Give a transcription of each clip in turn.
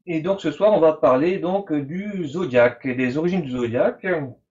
Et donc ce soir, on va parler donc du zodiaque et des origines du zodiaque.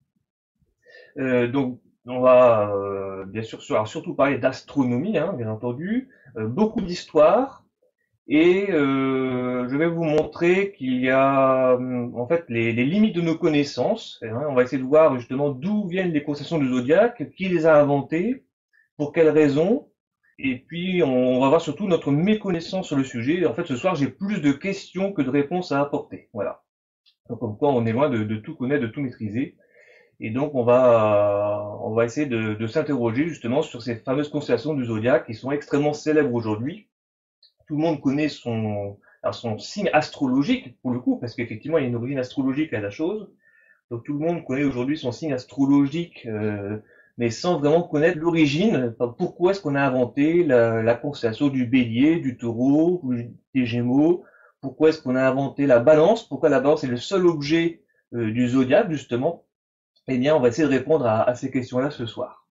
Donc on va bien sûr surtout parler d'astronomie, hein, bien entendu, beaucoup d'histoire. Et je vais vous montrer qu'il y a en fait les limites de nos connaissances. Hein. On va essayer de voir justement d'où viennent les constellations du zodiaque, qui les a inventées, pour quelles raisons. Et puis on va voir surtout notre méconnaissance sur le sujet. En fait, ce soir, j'ai plus de questions que de réponses à apporter. Voilà. Donc, comme quoi, on est loin de tout connaître, de tout maîtriser. Et donc, on va essayer de s'interroger justement sur ces fameuses constellations du zodiaque qui sont extrêmement célèbres aujourd'hui. Tout le monde connaît son signe astrologique, pour le coup, parce qu'effectivement, il y a une origine astrologique à la chose. Donc, tout le monde connaît aujourd'hui son signe astrologique, mais sans vraiment connaître l'origine. Enfin, pourquoi est-ce qu'on a inventé la constellation du bélier, du taureau, des gémeaux? Pourquoi est-ce qu'on a inventé la balance? Pourquoi la balance est le seul objet du zodiaque, justement? Eh bien, on va essayer de répondre à ces questions-là ce soir.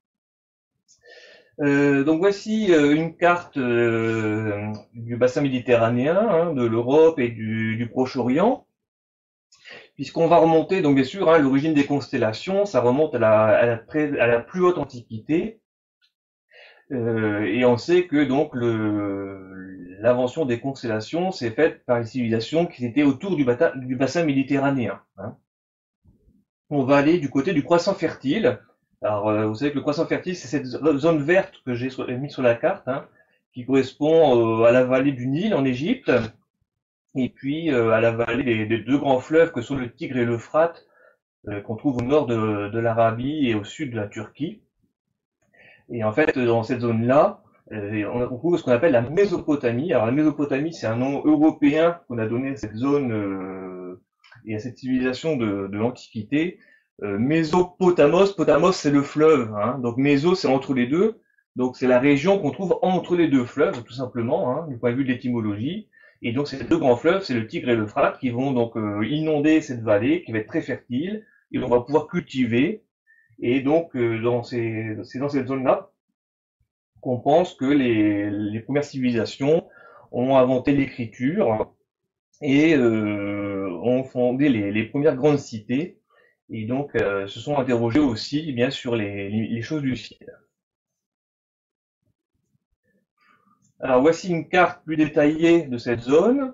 Donc voici une carte du bassin méditerranéen, hein, de l'Europe et du Proche-Orient, puisqu'on va remonter, donc bien sûr, hein, l'origine des constellations, ça remonte à la plus haute antiquité, et on sait que donc l'invention des constellations s'est faite par les civilisations qui étaient autour du bassin méditerranéen. Hein. On va aller du côté du croissant fertile. Alors, vous savez que le croissant fertile, c'est cette zone verte que j'ai mis sur la carte, hein, qui correspond à la vallée du Nil en Égypte, et puis à la vallée des deux grands fleuves que sont le Tigre et l'Euphrate, qu'on trouve au nord de l'Arabie et au sud de la Turquie. Et en fait, dans cette zone-là, on trouve ce qu'on appelle la Mésopotamie. Alors la Mésopotamie, c'est un nom européen qu'on a donné à cette zone et à cette civilisation de l'Antiquité. Mésopotamos, Potamos c'est le fleuve, hein. Donc Méso c'est entre les deux, donc c'est la région qu'on trouve entre les deux fleuves tout simplement, hein, du point de vue de l'étymologie. Et donc ces deux grands fleuves, c'est le Tigre et l'Euphrate qui vont donc inonder cette vallée qui va être très fertile et on va pouvoir cultiver. Et donc c'est dans cette zone-là qu'on pense que les premières civilisations ont inventé l'écriture et ont fondé les premières grandes cités et donc se sont interrogés aussi eh bien sur les choses du ciel. Alors voici une carte plus détaillée de cette zone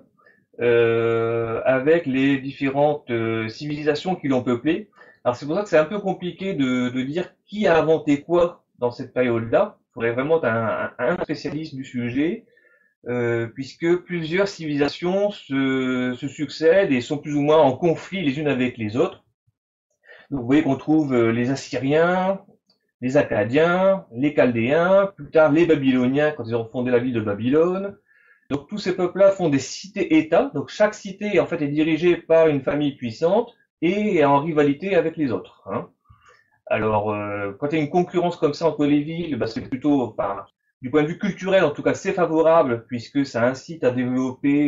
avec les différentes civilisations qui l'ont peuplée. Alors c'est pour ça que c'est un peu compliqué de dire qui a inventé quoi dans cette période-là. Il faudrait vraiment être un spécialiste du sujet, puisque plusieurs civilisations se succèdent et sont plus ou moins en conflit les unes avec les autres. Donc vous voyez qu'on trouve les Assyriens, les Akkadiens, les Chaldéens, plus tard les Babyloniens quand ils ont fondé la ville de Babylone. Donc tous ces peuples-là font des cités-États. Donc chaque cité en fait est dirigée par une famille puissante et est en rivalité avec les autres. Hein. Alors quand il y a une concurrence comme ça entre les villes, bah, c'est plutôt, enfin, du point de vue culturel en tout cas, c'est favorable puisque ça incite à développer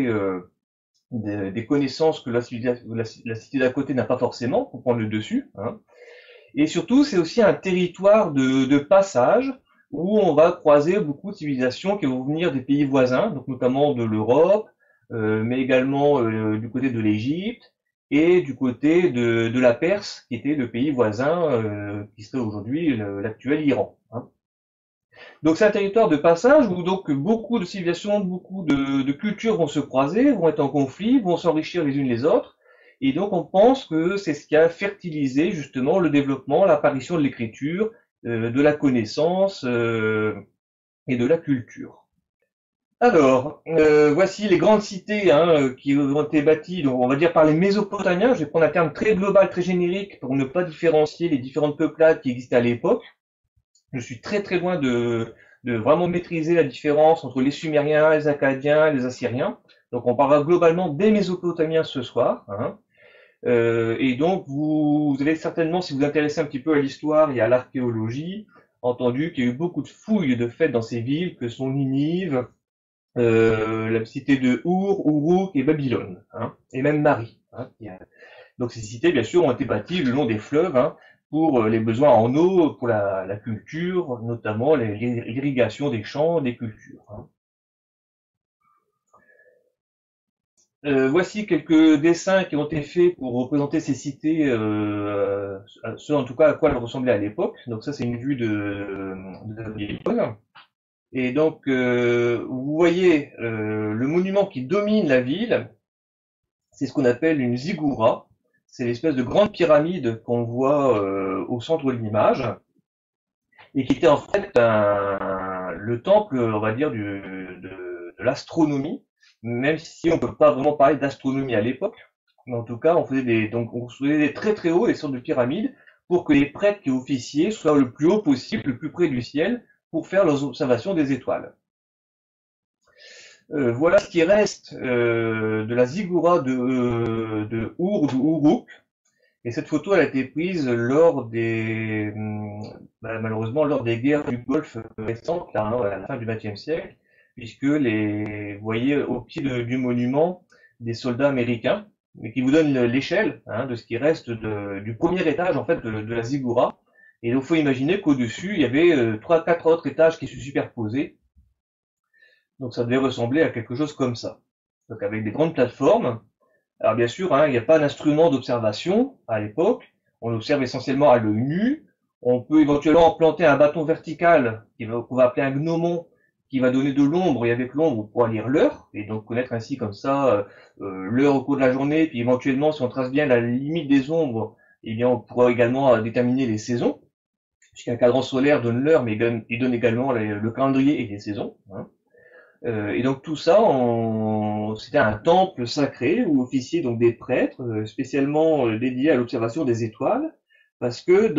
des connaissances que la cité d'à côté n'a pas forcément pour prendre le dessus. Hein. Et surtout, c'est aussi un territoire de passage où on va croiser beaucoup de civilisations qui vont venir des pays voisins, donc notamment de l'Europe, mais également du côté de l'Égypte et du côté de la Perse, qui était le pays voisin qui serait aujourd'hui l'actuel Iran. Hein. Donc c'est un territoire de passage où donc beaucoup de civilisations, beaucoup de cultures vont se croiser, vont être en conflit, vont s'enrichir les unes les autres. Et donc on pense que c'est ce qui a fertilisé justement le développement, l'apparition de l'écriture, de la connaissance et de la culture. Alors, voici les grandes cités hein, qui ont été bâties, donc on va dire par les Mésopotamiens. Je vais prendre un terme très global, très générique pour ne pas différencier les différentes peuplades qui existaient à l'époque. Je suis très très loin de vraiment maîtriser la différence entre les Sumériens, les Akkadiens, les Assyriens. Donc on parlera globalement des Mésopotamiens ce soir. Hein. Et donc vous avez certainement, si vous vous intéressez un petit peu à l'histoire et à l'archéologie, entendu qu'il y a eu beaucoup de fouilles de faites dans ces villes que sont Ninive, la cité de Our, Uruk et Babylone, hein, et même Marie. Hein. Donc ces cités, bien sûr, ont été bâties le long des fleuves hein, pour les besoins en eau, pour la culture, notamment l'irrigation des champs, des cultures. Hein. Voici quelques dessins qui ont été faits pour représenter ces cités, ce en tout cas à quoi elles ressemblaient à l'époque. Donc ça, c'est une vue de l'époque. Et donc, vous voyez le monument qui domine la ville, c'est ce qu'on appelle une ziggoura. C'est l'espèce de grande pyramide qu'on voit au centre de l'image, et qui était en fait le temple, on va dire, de l'astronomie, même si on peut pas vraiment parler d'astronomie à l'époque. Mais en tout cas, donc on faisait des très très hauts, des sortes de pyramides, pour que les prêtres et officiers soient le plus haut possible, le plus près du ciel, pour faire leurs observations des étoiles. Voilà ce qui reste de la ziggoura de Urd ou Uruk. Et cette photo, elle a été prise lors malheureusement, lors des guerres du Golfe récentes, là, hein, à la fin du XXe siècle, puisque vous voyez au pied du monument des soldats américains, mais qui vous donnent l'échelle hein, de ce qui reste du premier étage en fait de la ziggoura. Et donc, il faut imaginer qu'au-dessus, il y avait 3-4 autres étages qui se superposaient. Donc, ça devait ressembler à quelque chose comme ça. Donc, avec des grandes plateformes. Alors bien sûr, hein, il n'y a pas d'instrument d'observation à l'époque. On observe essentiellement à l'œil nu. On peut éventuellement planter un bâton vertical qu'on va appeler un gnomon, qui va donner de l'ombre, et avec l'ombre, on pourra lire l'heure, et donc connaître ainsi comme ça l'heure au cours de la journée, puis éventuellement, si on trace bien la limite des ombres, eh bien on pourra également déterminer les saisons, puisqu'un cadran solaire donne l'heure, mais il donne également le calendrier et les saisons. Hein. Et donc tout ça, c'était un temple sacré où officiaient donc des prêtres spécialement dédiés à l'observation des étoiles, parce que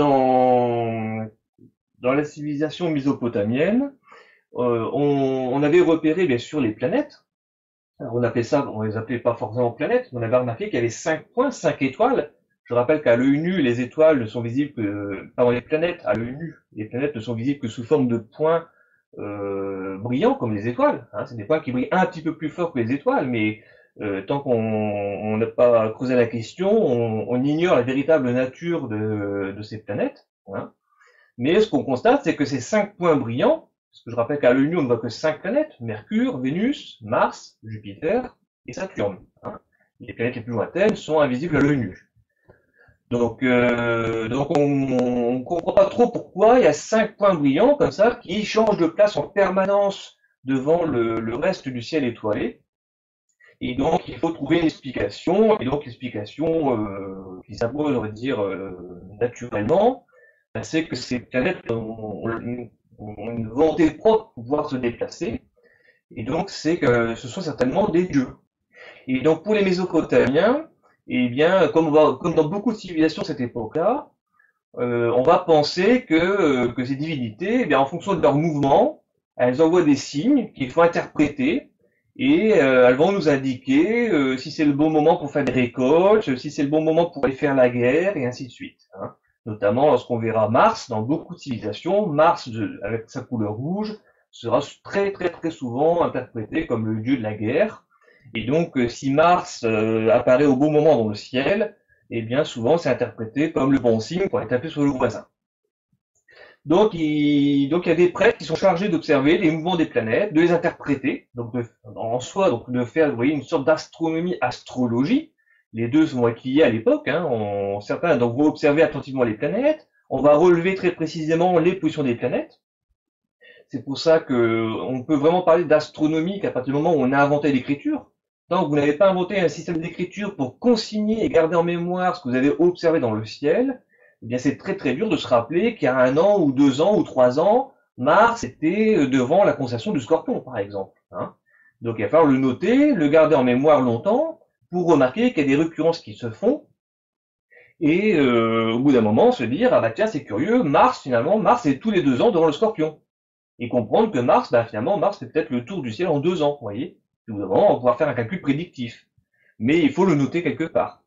dans la civilisation mésopotamienne, on avait repéré bien sûr les planètes. Alors on les appelait pas forcément planètes, mais on avait remarqué qu'il y avait 5 points, 5 étoiles. Je rappelle qu'à l'œil nu, les étoiles ne sont visibles pardon, les planètes à l'œil nu, les planètes ne sont visibles que sous forme de points brillants comme les étoiles. Hein. C'est des points qui brillent un petit peu plus fort que les étoiles, mais tant qu'on n'a pas creusé la question, on ignore la véritable nature de ces planètes. Hein. Mais ce qu'on constate, c'est que ces 5 points brillants, parce que je rappelle qu'à l'œil nu, on ne voit que 5 planètes, Mercure, Vénus, Mars, Jupiter et Saturne. Hein. Les planètes les plus lointaines sont invisibles à l'œil nu. Donc on comprend pas trop pourquoi il y a 5 points brillants comme ça qui changent de place en permanence devant le reste du ciel étoilé. Et donc il faut trouver une explication. Et donc l'explication qui s'impose, on va dire naturellement, c'est que ces planètes ont une volonté propre pour pouvoir se déplacer. Et donc c'est que ce sont certainement des dieux. Et donc pour les Mésopotamiens, eh bien, comme dans beaucoup de civilisations de cette époque-là, on va penser que ces divinités, eh bien, en fonction de leur mouvement, elles envoient des signes qu'il faut interpréter et elles vont nous indiquer si c'est le bon moment pour faire des récoltes, si c'est le bon moment pour aller faire la guerre et ainsi de suite. Hein. Notamment lorsqu'on verra Mars dans beaucoup de civilisations, Mars avec sa couleur rouge sera très très très souvent interprété comme le dieu de la guerre. Et donc, si Mars apparaît au bon moment dans le ciel, eh bien, souvent, c'est interprété comme le bon signe pour aller taper sur le voisin. Donc, il y a des prêtres qui sont chargés d'observer les mouvements des planètes, de les interpréter, donc en soi, donc de faire, vous voyez, une sorte d'astronomie, astrologie. Les deux vont être liés à l'époque. Hein. Certains donc vont observer attentivement les planètes. On va relever très précisément les positions des planètes. C'est pour ça que on peut vraiment parler d'astronomie qu'à partir du moment où on a inventé l'écriture. Tant que vous n'avez pas inventé un système d'écriture pour consigner et garder en mémoire ce que vous avez observé dans le ciel, eh bien c'est très très dur de se rappeler qu'il y a 1 an ou 2 ans ou 3 ans, Mars était devant la constellation du Scorpion, par exemple. Hein. Donc il va falloir le noter, le garder en mémoire longtemps pour remarquer qu'il y a des récurrences qui se font. Et au bout d'un moment, se dire, ah bah tiens, c'est curieux, Mars est tous les 2 ans devant le Scorpion. Et comprendre que Mars, finalement, Mars fait peut-être le tour du ciel en 2 ans, vous voyez. Au bout d'un moment, on va pouvoir faire un calcul prédictif. Mais il faut le noter quelque part.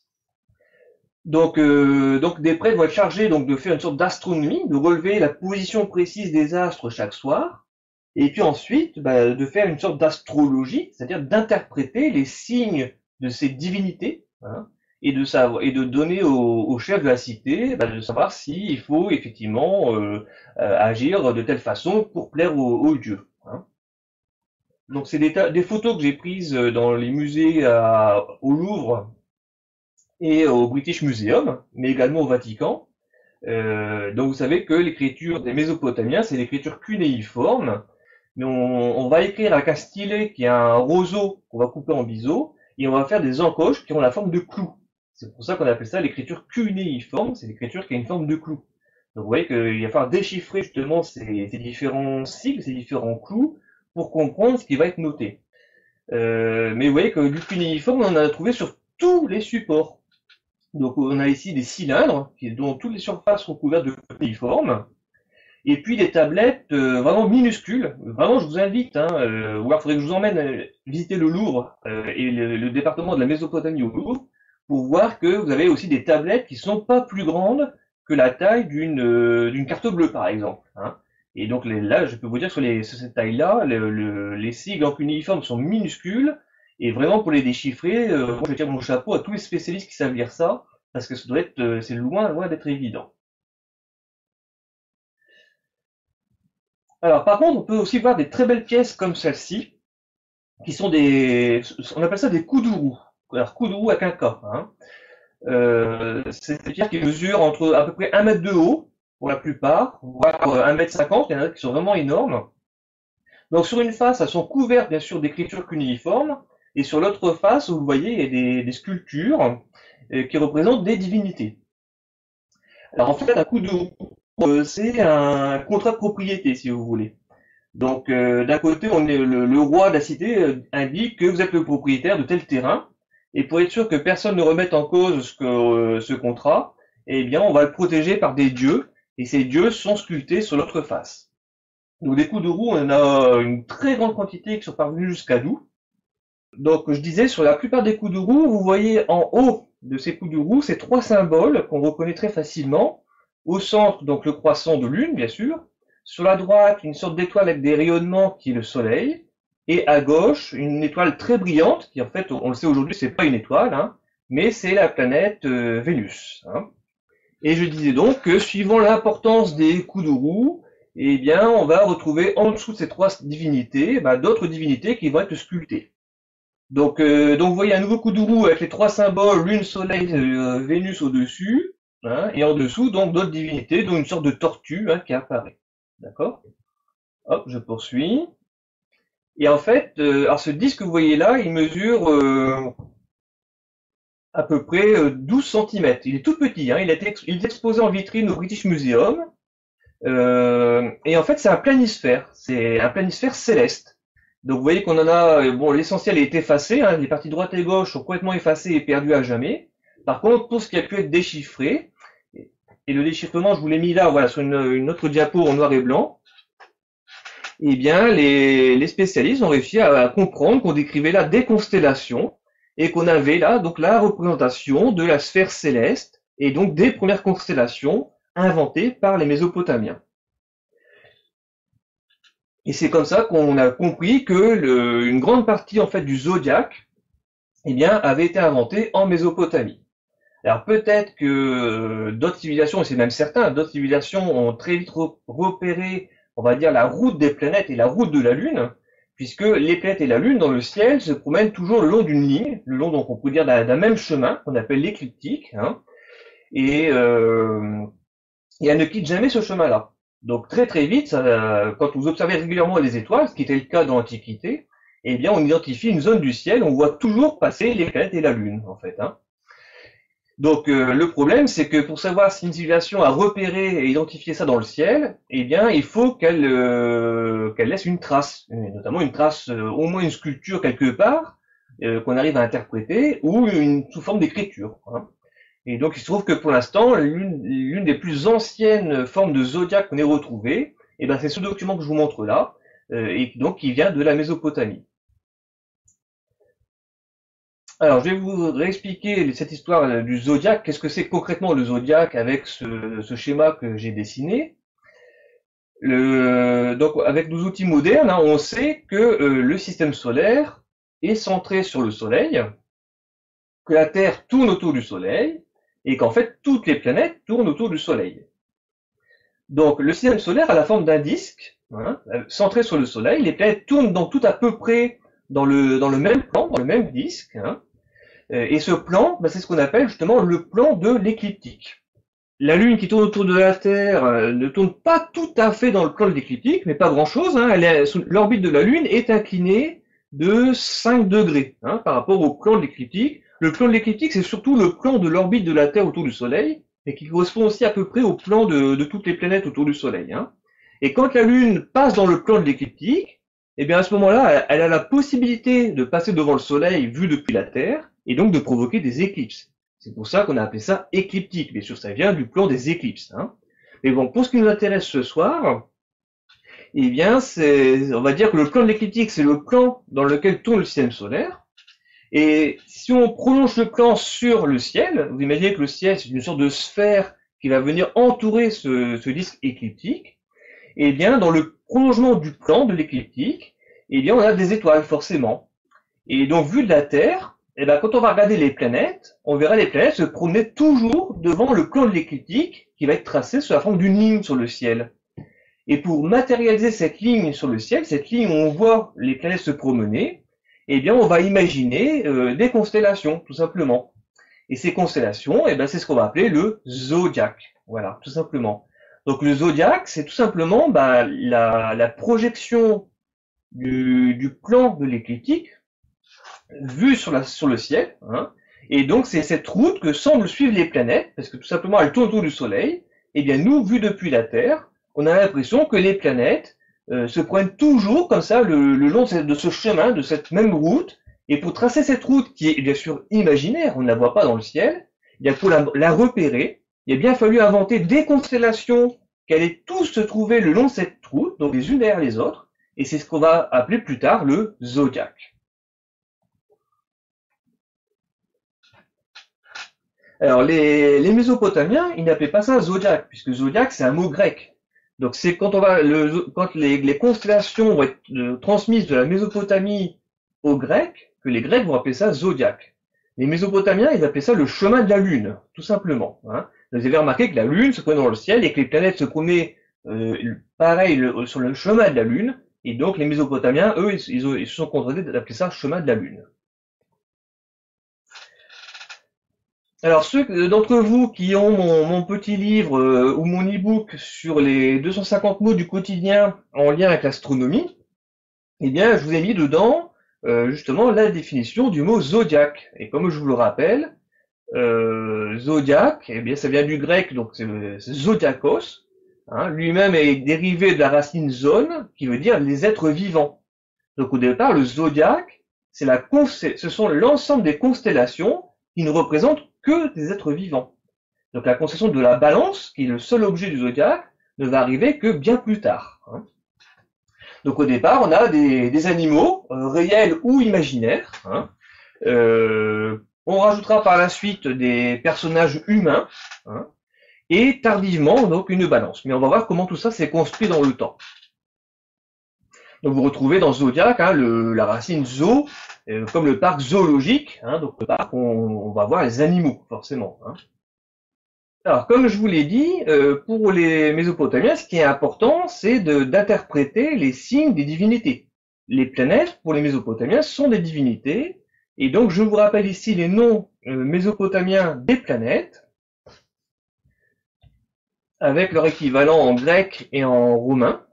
Donc des prêtres vont être chargés donc, de faire une sorte d'astronomie, de relever la position précise des astres chaque soir, et puis ensuite de faire une sorte d'astrologie, c'est-à-dire d'interpréter les signes de ces divinités, hein, et de donner au chef de la cité de savoir s'il faut effectivement agir de telle façon pour plaire aux dieux. Hein. Donc c'est des photos que j'ai prises dans les musées au Louvre et au British Museum, mais également au Vatican. Donc vous savez que l'écriture des Mésopotamiens, c'est l'écriture cunéiforme. Mais on va écrire avec un stylet qui a un roseau qu'on va couper en biseau, et on va faire des encoches qui ont la forme de clous. C'est pour ça qu'on appelle ça l'écriture cunéiforme, c'est l'écriture qui a une forme de clou. Donc vous voyez qu'il va falloir déchiffrer justement ces différents sigles, ces différents clous, pour comprendre ce qui va être noté. Mais vous voyez que du cunéiforme, on en a trouvé sur tous les supports. Donc on a ici des cylindres dont toutes les surfaces sont couvertes de cunéiforme. Et puis des tablettes vraiment minuscules. Vraiment, je vous invite, ou alors il faudrait que je vous emmène visiter le Louvre et le département de la Mésopotamie au Louvre pour voir que vous avez aussi des tablettes qui sont pas plus grandes que la taille d'une carte bleue, par exemple. Hein. Et donc là, je peux vous dire que sur cette taille-là, les sigles en cunéiforme sont minuscules. Et vraiment, pour les déchiffrer, moi, je tire mon chapeau à tous les spécialistes qui savent lire ça, parce que ça doit être, c'est loin d'être évident. Alors, par contre, on peut aussi voir des très belles pièces comme celle-ci, qui sont on appelle ça des kuduru. Alors, kuduru avec un K. Hein. C'est des pierres qui mesurent entre à peu près 1 mètre de haut, pour la plupart, voire 1,50 m, il y en a qui sont vraiment énormes. Donc, sur une face, elles sont couvertes, bien sûr, d'écritures cunéiformes, et sur l'autre face, vous voyez, il y a des sculptures qui représentent des divinités. Alors, en fait, un kuduru, c'est un contrat de propriété, si vous voulez. Donc, d'un côté, on est le roi de la cité indique que vous êtes le propriétaire de tel terrain, et pour être sûr que personne ne remette en cause ce contrat, eh bien, on va le protéger par des dieux, et ces dieux sont sculptés sur l'autre face. Donc, des coups de roue, on en a une très grande quantité qui sont parvenus jusqu'à nous. Donc, je disais, sur la plupart des coups de roue, vous voyez en haut de ces coups de roue, ces trois symboles qu'on reconnaît très facilement. Au centre, donc le croissant de lune, bien sûr. Sur la droite, une sorte d'étoile avec des rayonnements qui est le soleil. Et à gauche, une étoile très brillante, qui en fait, on le sait aujourd'hui, c'est pas une étoile, hein, mais c'est la planète Vénus. Hein. Et je disais donc que suivant l'importance des coups de roue, eh bien, on va retrouver en dessous de ces trois divinités, d'autres divinités qui vont être sculptées. Donc vous voyez un nouveau coup de roue avec les trois symboles, lune, soleil, Vénus au-dessus, hein, et en dessous, donc d'autres divinités, dont une sorte de tortue hein, qui apparaît. D'accord? Hop, je poursuis. Et en fait, alors ce disque que vous voyez là, il mesure à peu près 12 cm. Il est tout petit, hein, il est exposé en vitrine au British Museum. Et en fait, c'est un planisphère céleste. Donc vous voyez qu'on en a, bon, l'essentiel est effacé, hein, les parties droite et gauche sont complètement effacées et perdues à jamais. Par contre, tout ce qui a pu être déchiffré, et le déchiffrement, je vous l'ai mis là, voilà, sur une autre diapo en noir et blanc, eh bien, les spécialistes ont réussi à comprendre qu'on décrivait là des constellations, et qu'on avait là, donc, la représentation de la sphère céleste, et donc des premières constellations inventées par les Mésopotamiens. Et c'est comme ça qu'on a compris que une grande partie en fait du zodiaque, eh bien, avait été inventée en Mésopotamie. Alors peut-être que d'autres civilisations, et c'est même certain, d'autres civilisations ont très vite repéré, on va dire, la route des planètes et la route de la Lune, puisque les planètes et la Lune dans le ciel se promènent toujours le long d'une ligne, le long donc on peut dire d'un même chemin qu'on appelle l'écliptique, hein, et elles ne quittent jamais ce chemin-là. Donc très vite, quand vous observez régulièrement les étoiles, ce qui était le cas dans l'Antiquité, eh bien on identifie une zone du ciel, on voit toujours passer les planètes et la Lune, en fait. Hein. Donc le problème, c'est que pour savoir si une civilisation a repéré et identifié ça dans le ciel, eh bien il faut qu'elle laisse une trace, notamment une trace, au moins une sculpture quelque part, qu'on arrive à interpréter, ou sous forme d'écriture. Hein. Et donc, il se trouve que pour l'instant, l'une des plus anciennes formes de zodiaque qu'on ait retrouvées, eh ben, c'est ce document que je vous montre là, et donc qui vient de la Mésopotamie. Alors, je vais vous réexpliquer cette histoire du zodiaque. Qu'est-ce que c'est concrètement le zodiaque avec ce schéma que j'ai dessiné. Donc, avec nos outils modernes, hein, on sait que le système solaire est centré sur le Soleil, que la Terre tourne autour du Soleil, et qu'en fait, toutes les planètes tournent autour du Soleil. Donc, le système solaire a la forme d'un disque, hein, centré sur le Soleil. Les planètes tournent donc tout à peu près dans le même plan, dans le même disque. Hein. Et ce plan, c'est ce qu'on appelle justement le plan de l'écliptique. La Lune qui tourne autour de la Terre ne tourne pas tout à fait dans le plan de l'écliptique, mais pas grand-chose. Hein. L'orbite de la Lune est inclinée de 5 degrés hein, par rapport au plan de l'écliptique. Le plan de l'écliptique, c'est surtout le plan de l'orbite de la Terre autour du Soleil, et qui correspond aussi à peu près au plan de toutes les planètes autour du Soleil. Hein. Et quand la Lune passe dans le plan de l'écliptique, eh bien à ce moment-là, elle a la possibilité de passer devant le Soleil vu depuis la Terre, et donc de provoquer des éclipses. C'est pour ça qu'on a appelé ça écliptique. Bien sûr, ça vient du plan des éclipses. Hein. Mais bon, pour ce qui nous intéresse ce soir, eh bien, on va dire que le plan de l'écliptique, c'est le plan dans lequel tourne le système solaire. Et si on prolonge le plan sur le ciel, vous imaginez que le ciel, c'est une sorte de sphère qui va venir entourer ce disque écliptique. Eh bien, dans le prolongement du plan de l'écliptique, eh bien, on a des étoiles, forcément. Et donc, vu de la Terre, eh bien, quand on va regarder les planètes, on verra les planètes se promener toujours devant le plan de l'écliptique qui va être tracé sous la forme d'une ligne sur le ciel. Et pour matérialiser cette ligne sur le ciel, cette ligne où on voit les planètes se promener, eh bien, on va imaginer des constellations, tout simplement. Et ces constellations, eh bien, c'est ce qu'on va appeler le zodiaque. Voilà, tout simplement. Donc, le zodiaque, c'est tout simplement la projection du plan de l'écliptique vue sur le ciel, hein, et donc c'est cette route que semblent suivre les planètes, parce que tout simplement elles tournent autour du Soleil, et bien nous, vus depuis la Terre, on a l'impression que les planètes se prennent toujours comme ça le long de ce chemin, de cette même route, et pour tracer cette route qui est bien sûr imaginaire, on ne la voit pas dans le ciel, il y a pour la repérer, il a bien fallu inventer des constellations qui allaient tous se trouver le long de cette route, donc les unes derrière les autres, et c'est ce qu'on va appeler plus tard le zodiaque. Alors, les Mésopotamiens, ils n'appelaient pas ça zodiaque, puisque zodiaque, c'est un mot grec. Donc, c'est quand quand les constellations vont être transmises de la Mésopotamie aux Grecs, que les Grecs vont appeler ça zodiaque. Les Mésopotamiens, ils appelaient ça le chemin de la Lune, tout simplement. Hein. Vous avez remarqué que la Lune se promenait dans le ciel et que les planètes se promenaient pareil sur le chemin de la Lune, et donc les Mésopotamiens, eux, ils se sont contentés d'appeler ça chemin de la Lune. Alors, ceux d'entre vous qui ont mon petit livre ou mon e-book sur les 250 mots du quotidien en lien avec l'astronomie, eh bien, je vous ai mis dedans justement la définition du mot zodiaque. Et comme je vous le rappelle, zodiaque, eh bien, ça vient du grec, donc c'est zodiakos. Hein, lui-même est dérivé de la racine zone, qui veut dire les êtres vivants. Donc, au départ, le zodiaque, ce sont l'ensemble des constellations qui ne représentent que des êtres vivants. Donc la constellation de la Balance, qui est le seul objet du zodiaque, ne va arriver que bien plus tard. Hein. Donc au départ, on a des animaux réels ou imaginaires. Hein. On rajoutera par la suite des personnages humains, hein, et tardivement donc une balance. Mais on va voir comment tout ça s'est construit dans le temps. Donc vous retrouvez dans zodiaque hein, la racine zo, comme le parc zoologique, hein, donc le parc où on va voir les animaux, forcément. Hein. Alors, comme je vous l'ai dit, pour les Mésopotamiens, ce qui est important, c'est d'interpréter les signes des divinités. Les planètes, pour les Mésopotamiens, sont des divinités, et donc je vous rappelle ici les noms mésopotamiens des planètes, avec leur équivalent en grec et en romain.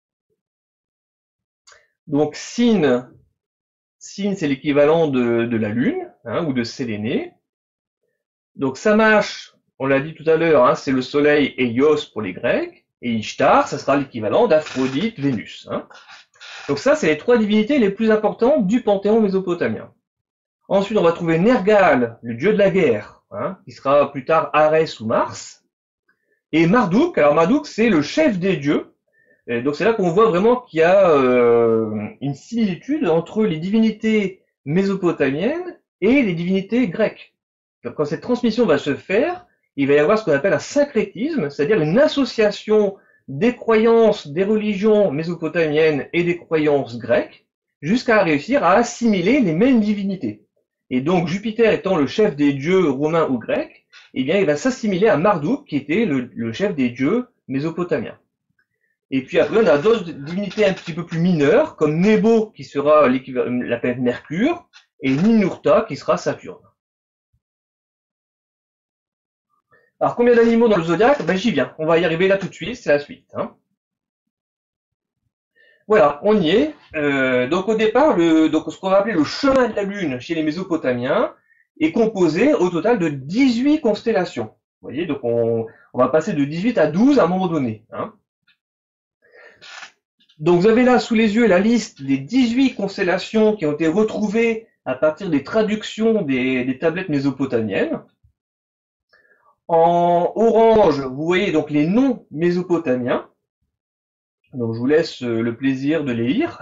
Donc, Sin, c'est l'équivalent de la Lune, hein, ou de Sélénée. Donc, Shamash, on l'a dit tout à l'heure, hein, c'est le Soleil et Ios pour les Grecs. Et Ishtar, ça sera l'équivalent d'Aphrodite, Vénus. Hein. Donc ça, c'est les trois divinités les plus importantes du panthéon mésopotamien. Ensuite, on va trouver Nergal, le dieu de la guerre, hein, qui sera plus tard Arès ou Mars. Et Marduk, alors Marduk, c'est le chef des dieux. Et donc c'est là qu'on voit vraiment qu'il y a une similitude entre les divinités mésopotamiennes et les divinités grecques. Donc, quand cette transmission va se faire, il va y avoir ce qu'on appelle un syncrétisme, c'est-à-dire une association des croyances des religions mésopotamiennes et des croyances grecques, jusqu'à réussir à assimiler les mêmes divinités. Et donc Jupiter étant le chef des dieux romains ou grecs, eh bien il va s'assimiler à Marduk, qui était le chef des dieux mésopotamien. Et puis après, on a d'autres divinités un petit peu plus mineures, comme Nebo, qui sera la planète Mercure, et Ninurta, qui sera Saturne. Alors, combien d'animaux dans le zodiaque? Ben, j'y viens. On va y arriver là tout de suite, c'est la suite. Hein. Voilà, on y est. Donc au départ, ce qu'on va appeler le chemin de la Lune chez les Mésopotamiens est composé au total de 18 constellations. Vous voyez, donc on va passer de 18 à 12 à un moment donné. Hein. Donc vous avez là sous les yeux la liste des 18 constellations qui ont été retrouvées à partir des traductions des tablettes mésopotamiennes. En orange, vous voyez donc les noms mésopotamiens. Donc je vous laisse le plaisir de les lire.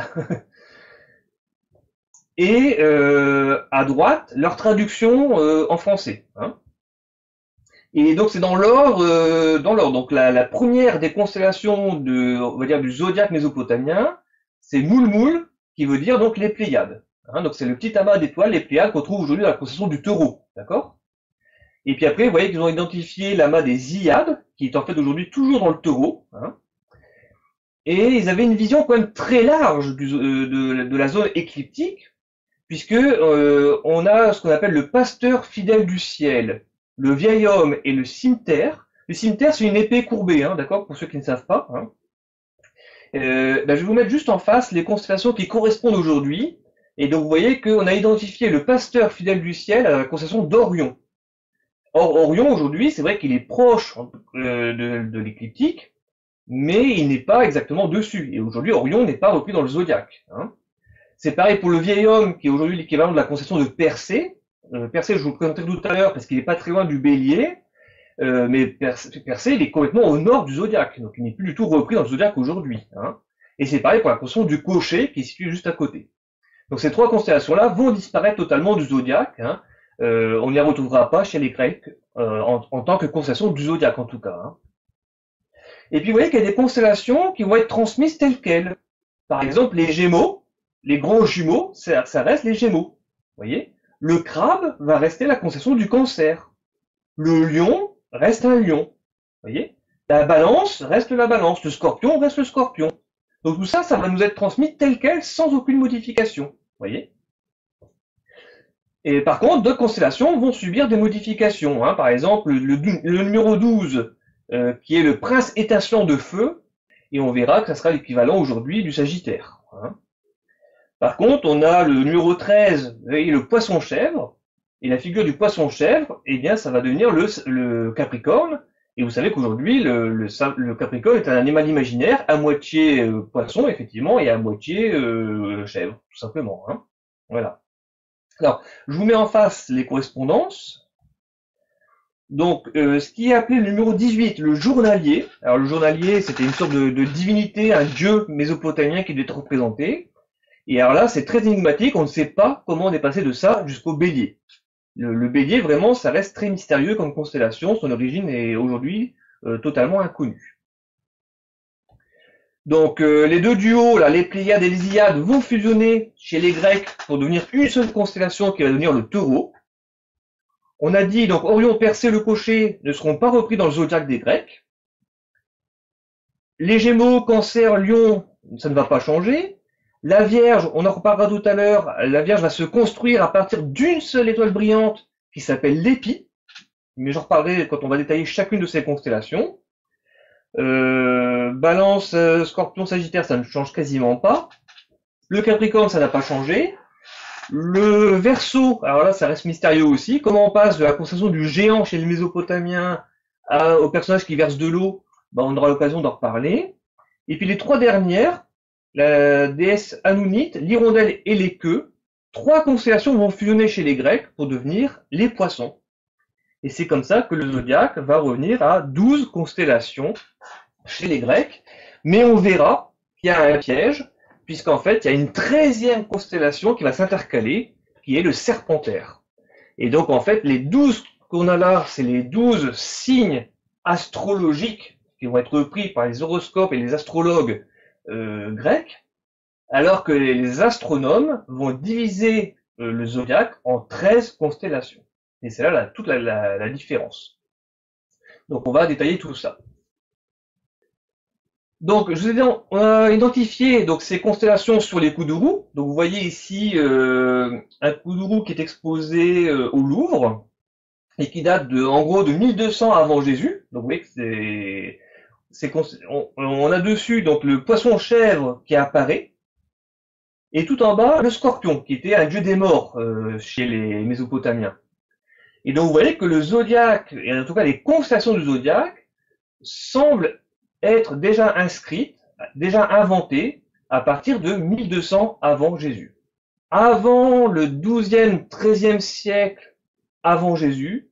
Et à droite, leur traduction en français. Hein. Et donc c'est dans l'ordre, Donc la première des constellations on va dire du zodiaque mésopotamien, c'est Moulmoul, qui veut dire donc les Pléiades. Hein, donc c'est le petit amas d'étoiles, les Pléiades qu'on trouve aujourd'hui dans la constellation du Taureau, d'accord? Et puis après, vous voyez qu'ils ont identifié l'amas des Hyades, qui est en fait aujourd'hui toujours dans le Taureau. Hein, et ils avaient une vision quand même très large de la zone écliptique, puisque on a ce qu'on appelle le pasteur fidèle du ciel, le vieil homme et le cimeterre. Le cimeterre, c'est une épée courbée, hein, d'accord, pour ceux qui ne savent pas. Hein. Je vais vous mettre juste en face les constellations qui correspondent aujourd'hui. Et donc vous voyez qu'on a identifié le pasteur fidèle du ciel à la constellation d'Orion. Or, Orion, aujourd'hui, c'est vrai qu'il est proche de l'écliptique, mais il n'est pas exactement dessus. Et aujourd'hui, Orion n'est pas repris dans le zodiaque. Hein. C'est pareil pour le vieil homme, qui est aujourd'hui l'équivalent de la constellation de Persée. Persée, je vous le présenterai tout à l'heure, parce qu'il n'est pas très loin du Bélier. Mais Persée, il est complètement au nord du zodiaque. Donc, il n'est plus du tout repris dans le zodiaque aujourd'hui. Hein. Et c'est pareil pour la constellation du Cocher, qui est située juste à côté. Donc, ces trois constellations-là vont disparaître totalement du zodiaque. Hein. On n'y retrouvera pas chez les Grecs, en tant que constellation du zodiaque, en tout cas. Hein. Et puis, vous voyez qu'il y a des constellations qui vont être transmises telles quelles. Par exemple, les Gémeaux, les grands jumeaux, ça reste les Gémeaux. Vous voyez, le crabe va rester la constellation du Cancer. Le lion reste un lion. Vous voyez, la balance reste la balance. Le scorpion reste le scorpion. Donc tout ça, ça va nous être transmis tel quel, sans aucune modification. Vous voyez. Et par contre, d'autres constellations vont subir des modifications. Hein. Par exemple, le numéro 12, qui est le prince étincelant de feu, et on verra que ça sera l'équivalent aujourd'hui du Sagittaire. Hein. Par contre, on a le numéro 13, vous voyez, le poisson-chèvre, et la figure du poisson-chèvre, eh bien, ça va devenir le Capricorne, et vous savez qu'aujourd'hui, le Capricorne est un animal imaginaire, à moitié poisson, effectivement, et à moitié chèvre, tout simplement. Hein. Voilà. Alors, je vous mets en face les correspondances. Donc, ce qui est appelé le numéro 18, le journalier. Alors, le journalier, c'était une sorte de divinité, un dieu mésopotamien qui devait être représenté. Et alors là, c'est très énigmatique, on ne sait pas comment on est passé de ça jusqu'au bélier. Le bélier, vraiment, ça reste très mystérieux comme constellation, son origine est aujourd'hui totalement inconnue. Donc les deux duos, là, les Pléiades et les Hyades, vont fusionner chez les Grecs pour devenir une seule constellation qui va devenir le Taureau. On a dit, donc Orion, Persée, le Cocher ne seront pas repris dans le zodiaque des Grecs. Les Gémeaux, Cancer, Lion, ça ne va pas changer. La Vierge, on en reparlera tout à l'heure, la Vierge va se construire à partir d'une seule étoile brillante qui s'appelle l'Épi, mais j'en reparlerai quand on va détailler chacune de ces constellations. Balance, Scorpion, Sagittaire, ça ne change quasiment pas. Le Capricorne, ça n'a pas changé. Le Verseau, alors là, ça reste mystérieux aussi. Comment on passe de la constellation du géant chez les Mésopotamiens au personnage qui verse de l'eau, on aura l'occasion d'en reparler. Et puis les trois dernières, la déesse Anounite, l'hirondelle et les queues, trois constellations vont fusionner chez les Grecs pour devenir les poissons. Et c'est comme ça que le zodiaque va revenir à 12 constellations chez les Grecs. Mais on verra qu'il y a un piège, puisqu'en fait, il y a une 13e constellation qui va s'intercaler, qui est le Serpentaire. Et donc, en fait, les 12 qu'on a là, c'est les 12 signes astrologiques qui vont être repris par les horoscopes et les astrologues grecs, alors que les astronomes vont diviser le zodiaque en 13 constellations. Et c'est là toute la différence. Donc on va détailler tout ça. Donc, on a identifié donc ces constellations sur les Koudourou. Donc, vous voyez ici un Koudourou qui est exposé au Louvre et qui date en gros de 1200 avant Jésus. Donc, vous voyez que on a dessus donc le poisson chèvre qui apparaît et tout en bas le scorpion qui était un dieu des morts chez les Mésopotamiens. Et donc, vous voyez que le zodiaque, et en tout cas les constellations du zodiaque, semblent être déjà inscrites, déjà inventées à partir de 1200 avant Jésus. Avant le 12e, 13e siècle avant Jésus,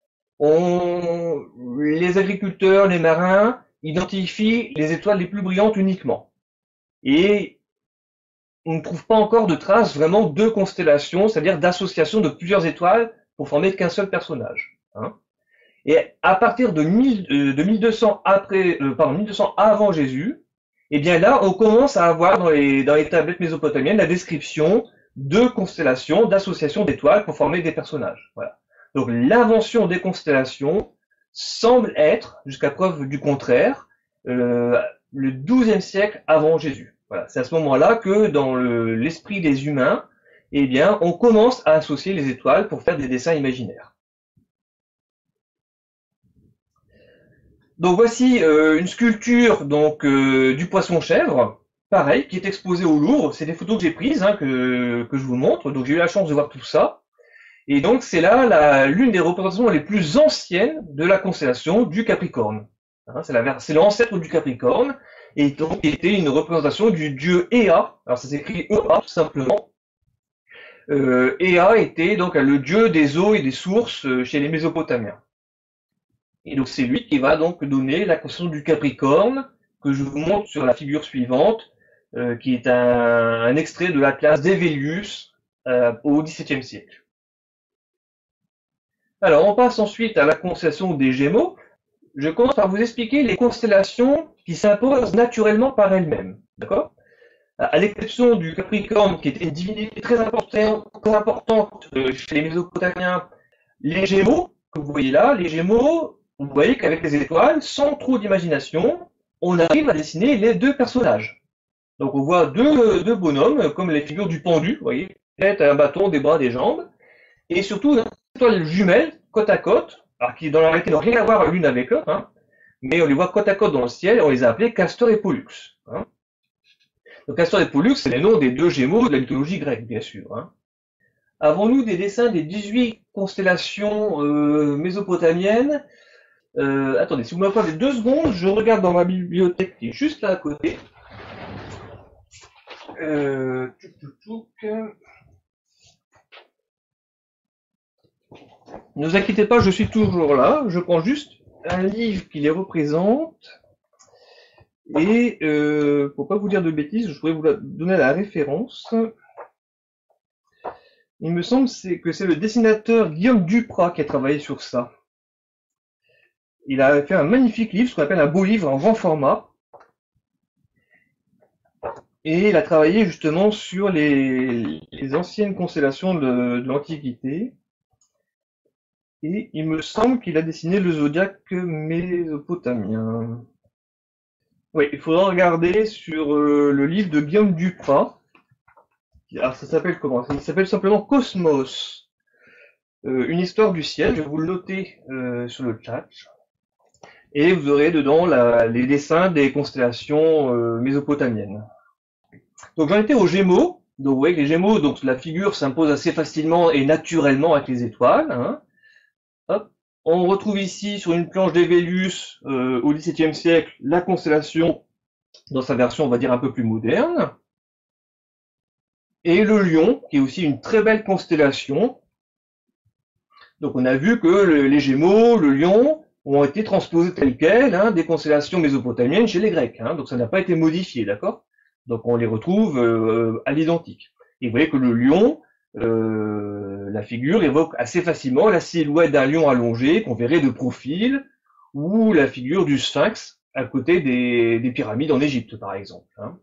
les agriculteurs, les marins identifient les étoiles les plus brillantes uniquement. Et on ne trouve pas encore de traces vraiment de constellations, c'est-à-dire d'association de plusieurs étoiles pour former qu'un seul personnage. Hein. Et à partir de 1200 1200 avant Jésus, eh bien là, on commence à avoir dans les tablettes mésopotamiennes la description de constellations, d'associations d'étoiles pour former des personnages. Voilà. Donc l'invention des constellations semble être, jusqu'à preuve du contraire, le XIIe siècle avant Jésus. Voilà. C'est à ce moment-là que dans l'esprit des humains, eh bien, on commence à associer les étoiles pour faire des dessins imaginaires. Donc voici une sculpture donc du poisson chèvre, pareil, qui est exposée au Louvre. C'est des photos que j'ai prises, hein, que je vous montre. Donc j'ai eu la chance de voir tout ça. Et donc c'est là l'une des représentations les plus anciennes de la constellation du Capricorne. Hein, c'est l'ancêtre du Capricorne, et donc qui était une représentation du dieu Ea. Alors ça s'écrit Ea tout simplement. Ea était donc le dieu des eaux et des sources chez les Mésopotamiens. Et donc c'est lui qui va donc donner la constellation du Capricorne, que je vous montre sur la figure suivante, qui est un extrait de l'Atlas d'Hevelius au XVIIe siècle. Alors on passe ensuite à la constellation des Gémeaux. Je commence par vous expliquer les constellations qui s'imposent naturellement par elles-mêmes. D'accord ? À l'exception du Capricorne, qui était une divinité très importante chez les Mésopotamiens, les Gémeaux, que vous voyez là, les Gémeaux, vous voyez qu'avec les étoiles, sans trop d'imagination, on arrive à dessiner les deux personnages. Donc on voit deux bonhommes, comme les figures du pendu, vous voyez, tête, un bâton, des bras, des jambes, et surtout des étoiles jumelles, côte à côte, alors qui dans la réalité n'ont rien à voir l'une avec l'autre, hein, mais on les voit côte à côte dans le ciel, et on les a appelés Castor et Pollux. Hein. Donc Castor et Pollux, c'est les noms des deux Gémeaux de la mythologie grecque, bien sûr. Hein. Avons-nous des dessins des 18 constellations mésopotamiennes? Attendez, si vous m'accordez 2 secondes, je regarde dans ma bibliothèque qui est juste là à côté. Ne vous inquiétez pas, je suis toujours là. Je prends juste un livre qui les représente. Et pour pas vous dire de bêtises, je pourrais vous donner la référence. Il me semble que c'est le dessinateur Guillaume Duprat qui a travaillé sur ça. Il a fait un magnifique livre, ce qu'on appelle un beau livre en grand format. Et il a travaillé justement sur les anciennes constellations de l'Antiquité. Et il me semble qu'il a dessiné le zodiaque mésopotamien. Oui, il faudra regarder sur le livre de Guillaume Duprat. Alors ça s'appelle comment? Ça s'appelle simplement Cosmos. Une histoire du ciel, je vais vous le noter sur le chat. Et vous aurez dedans les dessins des constellations mésopotamiennes. Donc j'en étais aux Gémeaux. Donc vous voyez que les Gémeaux, donc la figure s'impose assez facilement et naturellement avec les étoiles. Hein. Hop. On retrouve ici sur une planche d'Hevelius au XVIIe siècle la constellation dans sa version, on va dire, un peu plus moderne. Et le Lion, qui est aussi une très belle constellation. Donc on a vu que les Gémeaux, le Lion, ont été transposés tels quels, hein, des constellations mésopotamiennes chez les Grecs. Hein, donc ça n'a pas été modifié, d'accord? Donc on les retrouve à l'identique. Et vous voyez que le lion, la figure évoque assez facilement la silhouette d'un lion allongé qu'on verrait de profil, ou la figure du sphinx à côté des pyramides en Égypte, par exemple. Hein.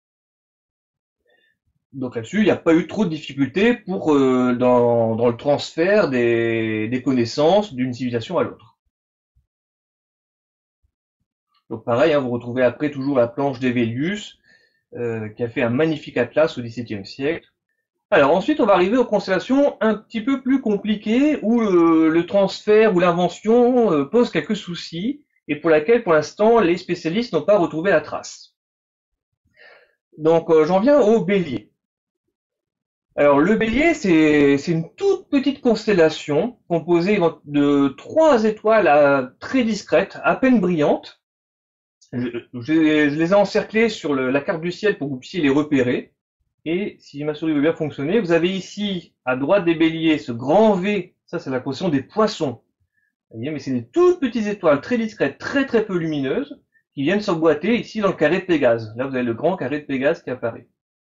Donc là-dessus, il n'y a pas eu trop de difficultés dans le transfert des connaissances d'une civilisation à l'autre. Donc pareil, hein, vous retrouvez après toujours la planche d'Hevelius, qui a fait un magnifique atlas au XVIIe siècle. Alors ensuite, on va arriver aux constellations un petit peu plus compliquées, où le transfert ou l'invention pose quelques soucis, et pour laquelle, pour l'instant, les spécialistes n'ont pas retrouvé la trace. Donc j'en viens au Bélier. Alors le Bélier, c'est une toute petite constellation composée de 3 étoiles très discrètes, à peine brillantes. Je les ai encerclées sur la carte du ciel pour que vous puissiez les repérer. Et si ma souris veut bien fonctionner, vous avez ici, à droite des Béliers, ce grand V, ça c'est la constellation des Poissons. Vous voyez, mais c'est des toutes petites étoiles très discrètes, très très peu lumineuses, qui viennent s'emboîter ici dans le carré de Pégase. Là vous avez le grand carré de Pégase qui apparaît.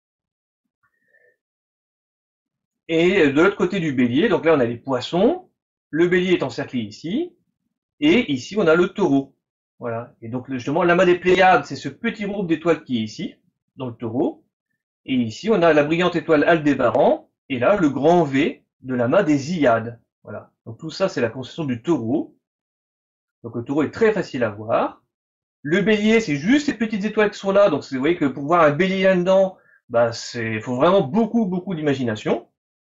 Et de l'autre côté du Bélier, donc là on a les Poissons, le Bélier est encerclé ici, et ici on a le Taureau. Voilà. Et donc justement l'amas des Pléiades, c'est ce petit groupe d'étoiles qui est ici, dans le Taureau. Et ici, on a la brillante étoile Aldébaran, et là, le grand V de l'amas des Hyades. Voilà. Donc tout ça, c'est la constellation du Taureau. Donc le Taureau est très facile à voir. Le Bélier, c'est juste ces petites étoiles qui sont là. Donc vous voyez que pour voir un Bélier là-dedans, bah faut vraiment beaucoup d'imagination.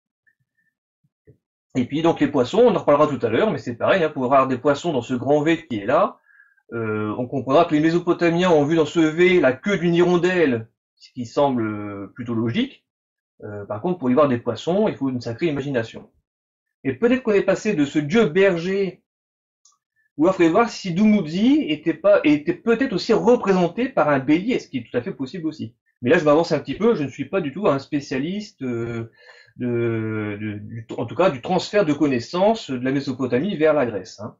Et puis donc les Poissons, on en reparlera tout à l'heure, mais c'est pareil, hein, pour avoir des Poissons dans ce grand V qui est là, on comprendra que les Mésopotamiens ont vu dans ce V la queue d'une hirondelle, ce qui semble plutôt logique. Par contre, pour y voir des poissons, il faut une sacrée imagination. Et peut-être qu'on est passé de ce dieu berger, ou alors il faudrait voir si Dumuzi était peut-être aussi représenté par un bélier, ce qui est tout à fait possible aussi. Mais là, je m'avance un petit peu, je ne suis pas du tout un spécialiste en tout cas du transfert de connaissances de la Mésopotamie vers la Grèce. Hein.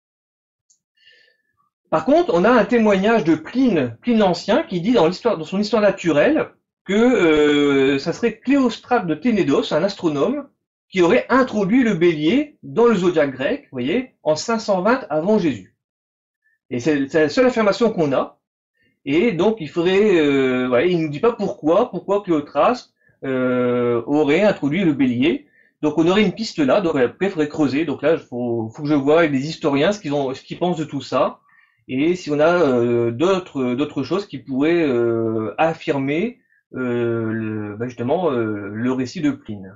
Par contre, on a un témoignage de Pline l'Ancien, qui dit dans son histoire naturelle que ça serait Cléostrate de Ténédos, un astronome, qui aurait introduit le bélier dans le zodiaque grec, vous voyez, en 520 avant Jésus. Et c'est la seule affirmation qu'on a. Et donc il faudrait, voilà, il nous dit pas pourquoi Cléostrate aurait introduit le bélier. Donc on aurait une piste là, donc après il faudrait creuser. Donc là, faut que je vois avec des historiens ce qu'ils pensent de tout ça. Et si on a d'autres choses qui pourraient affirmer justement le récit de Pline.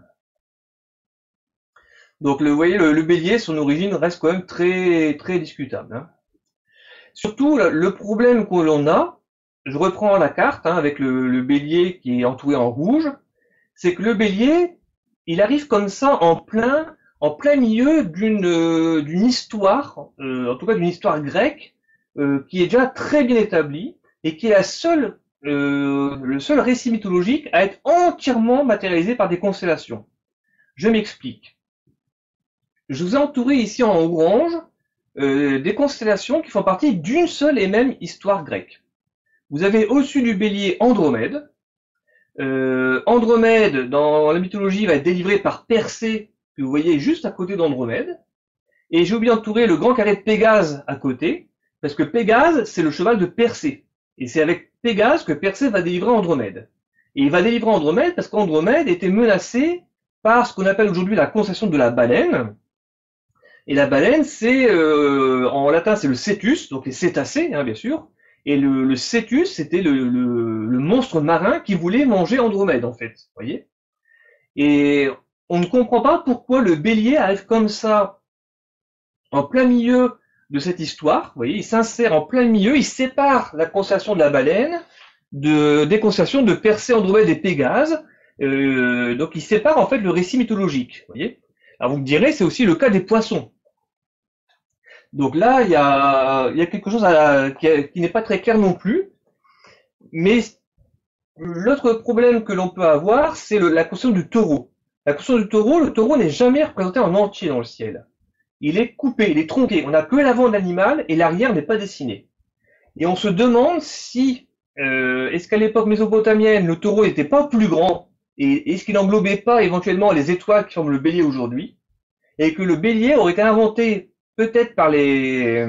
Donc vous voyez, le bélier, son origine reste quand même très très discutable. Hein. Surtout, le problème que l'on a, je reprends la carte hein, avec le bélier qui est entouré en rouge, c'est que le bélier, il arrive comme ça en plein milieu d'une histoire, en tout cas d'une histoire grecque, qui est déjà très bien établi et qui est le seul récit mythologique à être entièrement matérialisé par des constellations. Je m'explique. Je vous ai entouré ici en orange des constellations qui font partie d'une seule et même histoire grecque. Vous avez au-dessus du bélier Andromède. Andromède, dans la mythologie, va être délivré par Persée, que vous voyez juste à côté d'Andromède. Et j'ai oublié d'entourer le grand carré de Pégase à côté, parce que Pégase, c'est le cheval de Persée. Et c'est avec Pégase que Persée va délivrer Andromède. Et il va délivrer Andromède parce qu'Andromède était menacé par ce qu'on appelle aujourd'hui la constellation de la baleine. Et la baleine, c'est en latin, c'est le cétus, donc les cétacés, hein, bien sûr. Et le cétus, c'était le monstre marin qui voulait manger Andromède, en fait. Voyez. Et on ne comprend pas pourquoi le bélier arrive comme ça, en plein milieu de cette histoire. Vous voyez, il s'insère en plein milieu, il sépare la constellation de la baleine des constellations de Persée, Andromède et Pégase. Donc il sépare en fait le récit mythologique. Vous voyez. Alors vous me direz, c'est aussi le cas des poissons. Donc là, il y a quelque chose qui n'est pas très clair non plus. Mais l'autre problème que l'on peut avoir, c'est la constellation du taureau. La constellation du taureau, le taureau n'est jamais représenté en entier dans le ciel. Il est coupé, il est tronqué. On n'a que l'avant de l'animal et l'arrière n'est pas dessiné. Et on se demande si, est-ce qu'à l'époque mésopotamienne, le taureau n'était pas plus grand et est-ce qu'il n'englobait pas éventuellement les étoiles qui forment le bélier aujourd'hui, et que le bélier aurait été inventé peut-être par les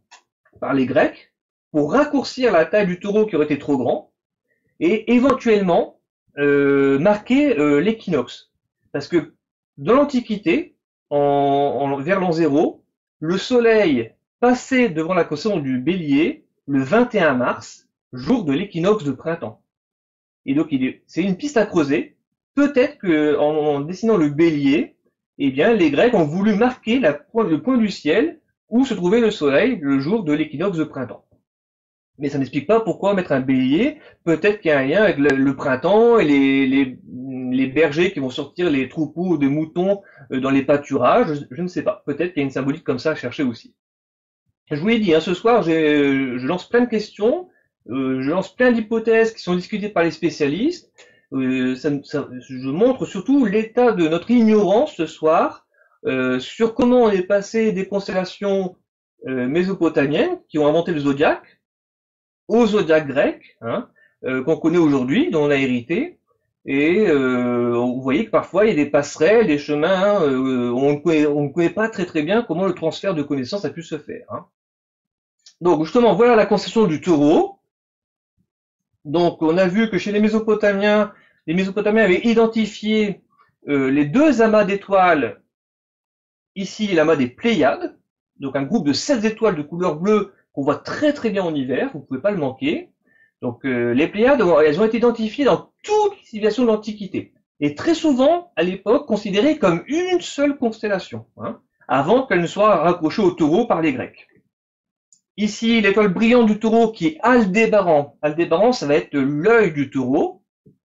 Grecs pour raccourcir la taille du taureau qui aurait été trop grand et éventuellement marquer l'équinoxe. Parce que dans l'Antiquité, vers l'an 0, le soleil passait devant la constellation du bélier le 21 mars, jour de l'équinoxe de printemps. Et donc, c'est une piste à creuser. Peut-être que en dessinant le bélier, eh bien, les Grecs ont voulu marquer le point du ciel où se trouvait le soleil le jour de l'équinoxe de printemps. Mais ça n'explique pas pourquoi mettre un bélier. Peut-être qu'il y a un lien avec le printemps et les bergers qui vont sortir les troupeaux de moutons dans les pâturages. Je ne sais pas. Peut-être qu'il y a une symbolique comme ça à chercher aussi. Je vous l'ai dit, hein, ce soir, je lance plein de questions, je lance plein d'hypothèses qui sont discutées par les spécialistes. Je montre surtout l'état de notre ignorance ce soir sur comment on est passé des constellations mésopotamiennes qui ont inventé le zodiaque au zodiaque grec, hein, qu'on connaît aujourd'hui, dont on a hérité. Et vous voyez que parfois il y a des passerelles, des chemins, on ne connaît pas très très bien comment le transfert de connaissances a pu se faire. Hein. Donc justement, voilà la constellation du Taureau. Donc on a vu que chez les Mésopotamiens avaient identifié les deux amas d'étoiles. Ici, l'amas des Pléiades, donc un groupe de 16 étoiles de couleur bleue qu'on voit très très bien en hiver, vous ne pouvez pas le manquer. Donc les Pléiades, elles ont été identifiées dans toutes les civilisations de l'Antiquité. Et très souvent, à l'époque, considérées comme une seule constellation, hein, avant qu'elles ne soient raccrochées au Taureau par les Grecs. Ici, l'étoile brillante du Taureau qui est Aldébaran. Aldébaran, ça va être l'œil du Taureau.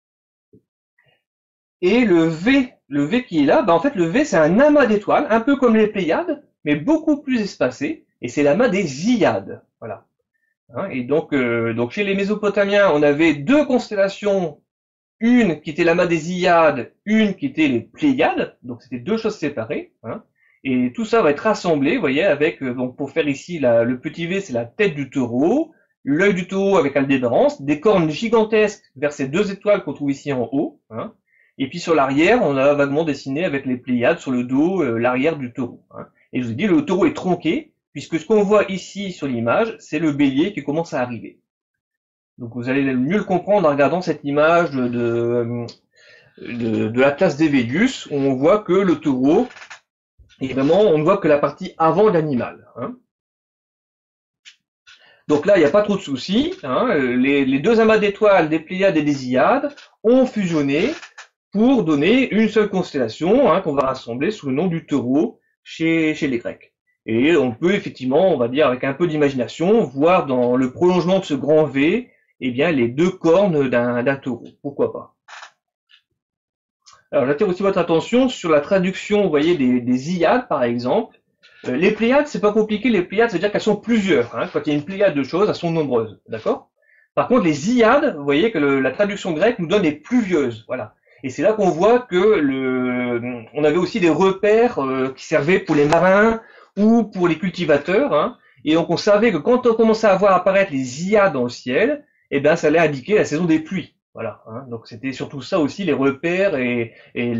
Et le V qui est là, en fait, le V, c'est un amas d'étoiles, un peu comme les Pléiades, mais beaucoup plus espacé. Et c'est l'amas des Hyades. Voilà. Hein, et donc chez les Mésopotamiens, on avait deux constellations, une qui était l'amas des Hyades, une qui était les Pléiades. Donc c'était deux choses séparées. Hein. Et tout ça va être rassemblé, vous voyez, avec, donc pour faire ici, le petit V, c'est la tête du Taureau, l'œil du Taureau avec Aldébaran, des cornes gigantesques vers ces deux étoiles qu'on trouve ici en haut, hein. Et puis sur l'arrière, on a vaguement dessiné avec les Pléiades sur le dos, l'arrière du Taureau, hein. Et je vous ai dit, le Taureau est tronqué, puisque ce qu'on voit ici sur l'image, c'est le Bélier qui commence à arriver. Donc vous allez mieux le comprendre en regardant cette image de l'Atlas des Védius, où on voit que le Taureau, et vraiment, on ne voit que la partie avant de l'animal. Hein. Donc là, il n'y a pas trop de soucis. Hein. Les deux amas d'étoiles, des Pléiades et des Hyades, ont fusionné pour donner une seule constellation, hein, qu'on va rassembler sous le nom du Taureau chez les Grecs. Et on peut effectivement, on va dire avec un peu d'imagination, voir dans le prolongement de ce grand V, eh bien, les deux cornes d'un taureau. Pourquoi pas. Alors j'attire aussi votre attention sur la traduction, vous voyez, des Hyades par exemple. Les Pléiades, c'est pas compliqué, les Pléiades, c'est-à-dire qu'elles sont plusieurs. Hein. Quand il y a une Pléiade de choses, elles sont nombreuses, d'accord. Par contre, les Hyades, vous voyez que la traduction grecque nous donne les pluvieuses, voilà. Et c'est là qu'on voit que on avait aussi des repères qui servaient pour les marins ou pour les cultivateurs. Hein. Et donc on savait que quand on commençait à voir apparaître les Hyades dans le ciel, eh ben ça allait indiquer la saison des pluies. Voilà, hein. Donc c'était surtout ça aussi les repères et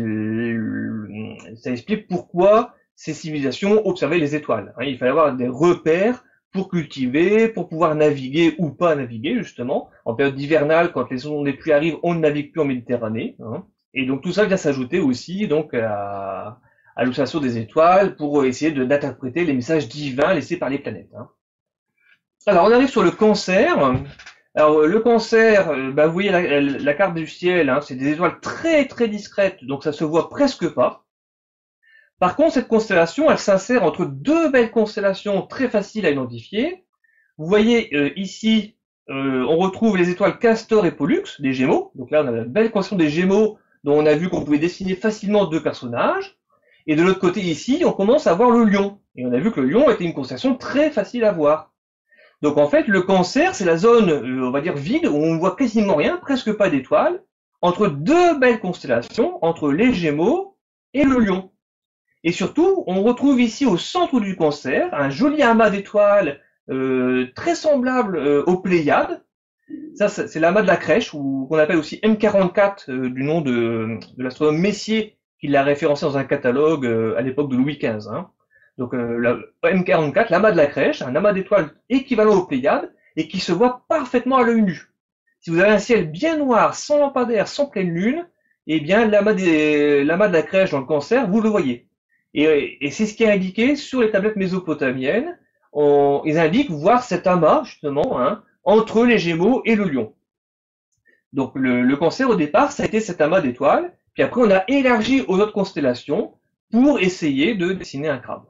ça explique pourquoi ces civilisations observaient les étoiles. Hein. Il fallait avoir des repères pour cultiver, pour pouvoir naviguer ou pas naviguer justement. En période hivernale, quand les saisons des pluies arrivent, on ne navigue plus en Méditerranée. Hein. Et donc tout ça vient s'ajouter aussi donc à l'observation des étoiles pour essayer d'interpréter les messages divins laissés par les planètes. Hein. Alors on arrive sur le Cancer. Alors le Cancer, vous voyez la carte du ciel, hein, c'est des étoiles très très discrètes, donc ça se voit presque pas. Par contre, cette constellation, elle s'insère entre deux belles constellations très faciles à identifier. Vous voyez ici, on retrouve les étoiles Castor et Pollux, des Gémeaux. Donc là, on a la belle constellation des Gémeaux, dont on a vu qu'on pouvait dessiner facilement deux personnages. Et de l'autre côté ici, on commence à voir le Lion. Et on a vu que le Lion était une constellation très facile à voir. Donc en fait, le Cancer, c'est la zone, on va dire, vide, où on ne voit quasiment rien, presque pas d'étoiles, entre deux belles constellations, entre les Gémeaux et le Lion. Et surtout, on retrouve ici au centre du Cancer un joli amas d'étoiles très semblable aux Pléiades. Ça, c'est l'amas de la Crèche, ou qu'on appelle aussi M44 du nom de l'astronome Messier, qui l'a référencé dans un catalogue à l'époque de Louis XV. Hein. Donc la M44, l'amas de la Crèche, un amas d'étoiles équivalent aux Pléiades, et qui se voit parfaitement à l'œil nu. Si vous avez un ciel bien noir, sans lampadaire, sans pleine lune, eh bien l'amas de la Crèche dans le Cancer, vous le voyez. Et c'est ce qui est indiqué sur les tablettes mésopotamiennes ils indiquent voir cet amas, justement, hein, entre les Gémeaux et le Lion. Donc le Cancer, au départ, ça a été cet amas d'étoiles, puis après on a élargi aux autres constellations pour essayer de dessiner un crabe.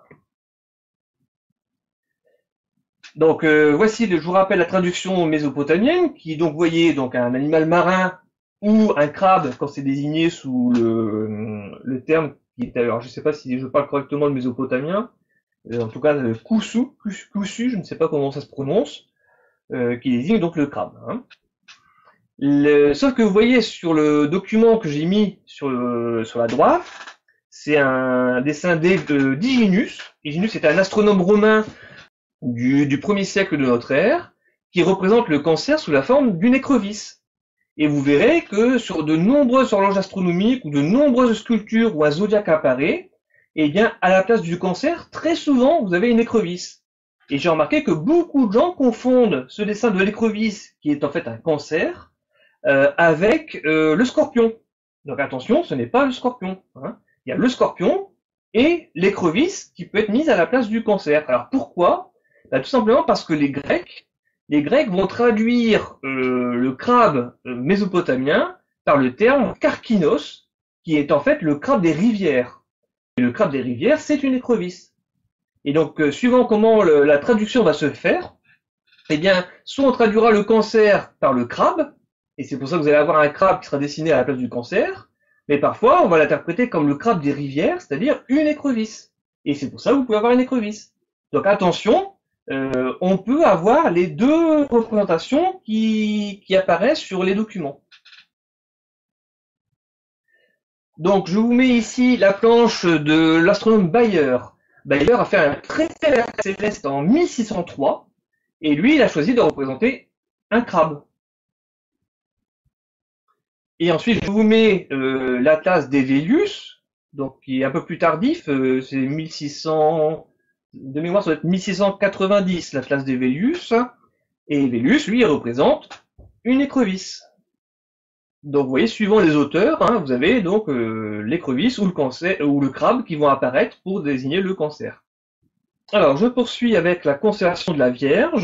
Donc voici, je vous rappelle la traduction mésopotamienne, qui donc, vous voyez, donc un animal marin ou un crabe quand c'est désigné sous le terme qui est, alors je ne sais pas si je parle correctement le mésopotamien, en tout cas Koussu, je ne sais pas comment ça se prononce, qui désigne donc le crabe. Hein. Sauf que vous voyez sur le document que j'ai mis sur la droite, c'est un dessin d'Hyginus. Hyginus est un astronome romain du 1er siècle de notre ère, qui représente le Cancer sous la forme d'une écrevisse. Et vous verrez que sur de nombreuses horloges astronomiques ou de nombreuses sculptures où un zodiaque apparaît, eh bien, à la place du Cancer, très souvent, vous avez une écrevisse. Et j'ai remarqué que beaucoup de gens confondent ce dessin de l'écrevisse, qui est en fait un Cancer, avec le Scorpion. Donc attention, ce n'est pas le Scorpion. Hein. Il y a le Scorpion et l'écrevisse qui peut être mise à la place du Cancer. Alors pourquoi? Tout simplement parce que les Grecs vont traduire le crabe mésopotamien par le terme karkinos, qui est en fait le crabe des rivières. Et le crabe des rivières, c'est une écrevisse. Et donc, suivant comment la traduction va se faire, eh bien, soit on traduira le Cancer par le crabe, et c'est pour ça que vous allez avoir un crabe qui sera dessiné à la place du Cancer, mais parfois, on va l'interpréter comme le crabe des rivières, c'est-à-dire une écrevisse. Et c'est pour ça que vous pouvez avoir une écrevisse. Donc attention, on peut avoir les deux représentations qui apparaissent sur les documents. Donc je vous mets ici la planche de l'astronome Bayer. Bayer a fait un très bel céleste en 1603, et lui, il a choisi de représenter un crabe. Et ensuite, je vous mets l'atlas d'Hevelius, donc qui est un peu plus tardif, c'est 1600, de mémoire, ça doit être 1690, l'atlas d'Hevelius. Et Hevelius, lui, il représente une écrevisse. Donc, vous voyez, suivant les auteurs, hein, vous avez donc l'écrevisse ou le Cancer ou le crabe qui vont apparaître pour désigner le Cancer. Alors, je poursuis avec la constellation de la Vierge.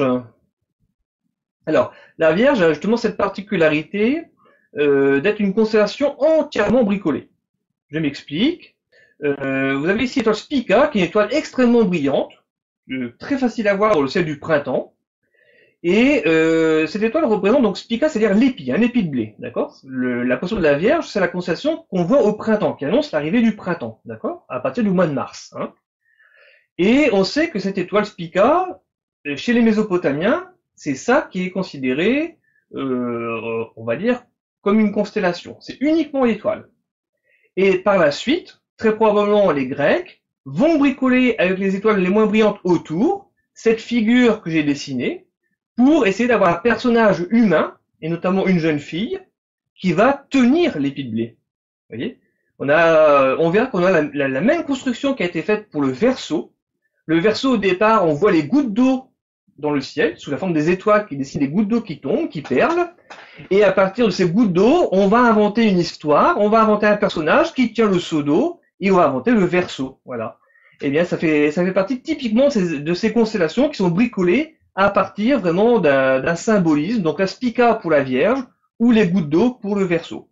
Alors, la Vierge a justement cette particularité d'être une constellation entièrement bricolée. Je m'explique. Vous avez ici l'étoile Spica, qui est une étoile extrêmement brillante, très facile à voir dans le ciel du printemps. Et cette étoile représente donc Spica, c'est-à-dire l'épi, un épi de blé, d'accord. La constellation de la Vierge, c'est la constellation qu'on voit au printemps, qui annonce l'arrivée du printemps, d'accord, à partir du mois de mars. Hein. Et on sait que cette étoile Spica, chez les Mésopotamiens, c'est ça qui est considéré, on va dire, comme une constellation. C'est uniquement l'étoile. Et par la suite, très probablement les Grecs vont bricoler avec les étoiles les moins brillantes autour cette figure que j'ai dessinée pour essayer d'avoir un personnage humain, et notamment une jeune fille, qui va tenir l'épi de blé. Vous voyez, on verra qu'on a la même construction qui a été faite pour le Verseau. Le Verseau, au départ, on voit les gouttes d'eau dans le ciel, sous la forme des étoiles qui dessinent des gouttes d'eau qui tombent, qui perlent. Et à partir de ces gouttes d'eau, on va inventer une histoire, on va inventer un personnage qui tient le seau d'eau, et on va inventer le Verseau. Voilà. Eh bien, ça fait partie typiquement de ces constellations qui sont bricolées à partir vraiment d'un symbolisme. Donc la Spica pour la Vierge, ou les gouttes d'eau pour le Verseau.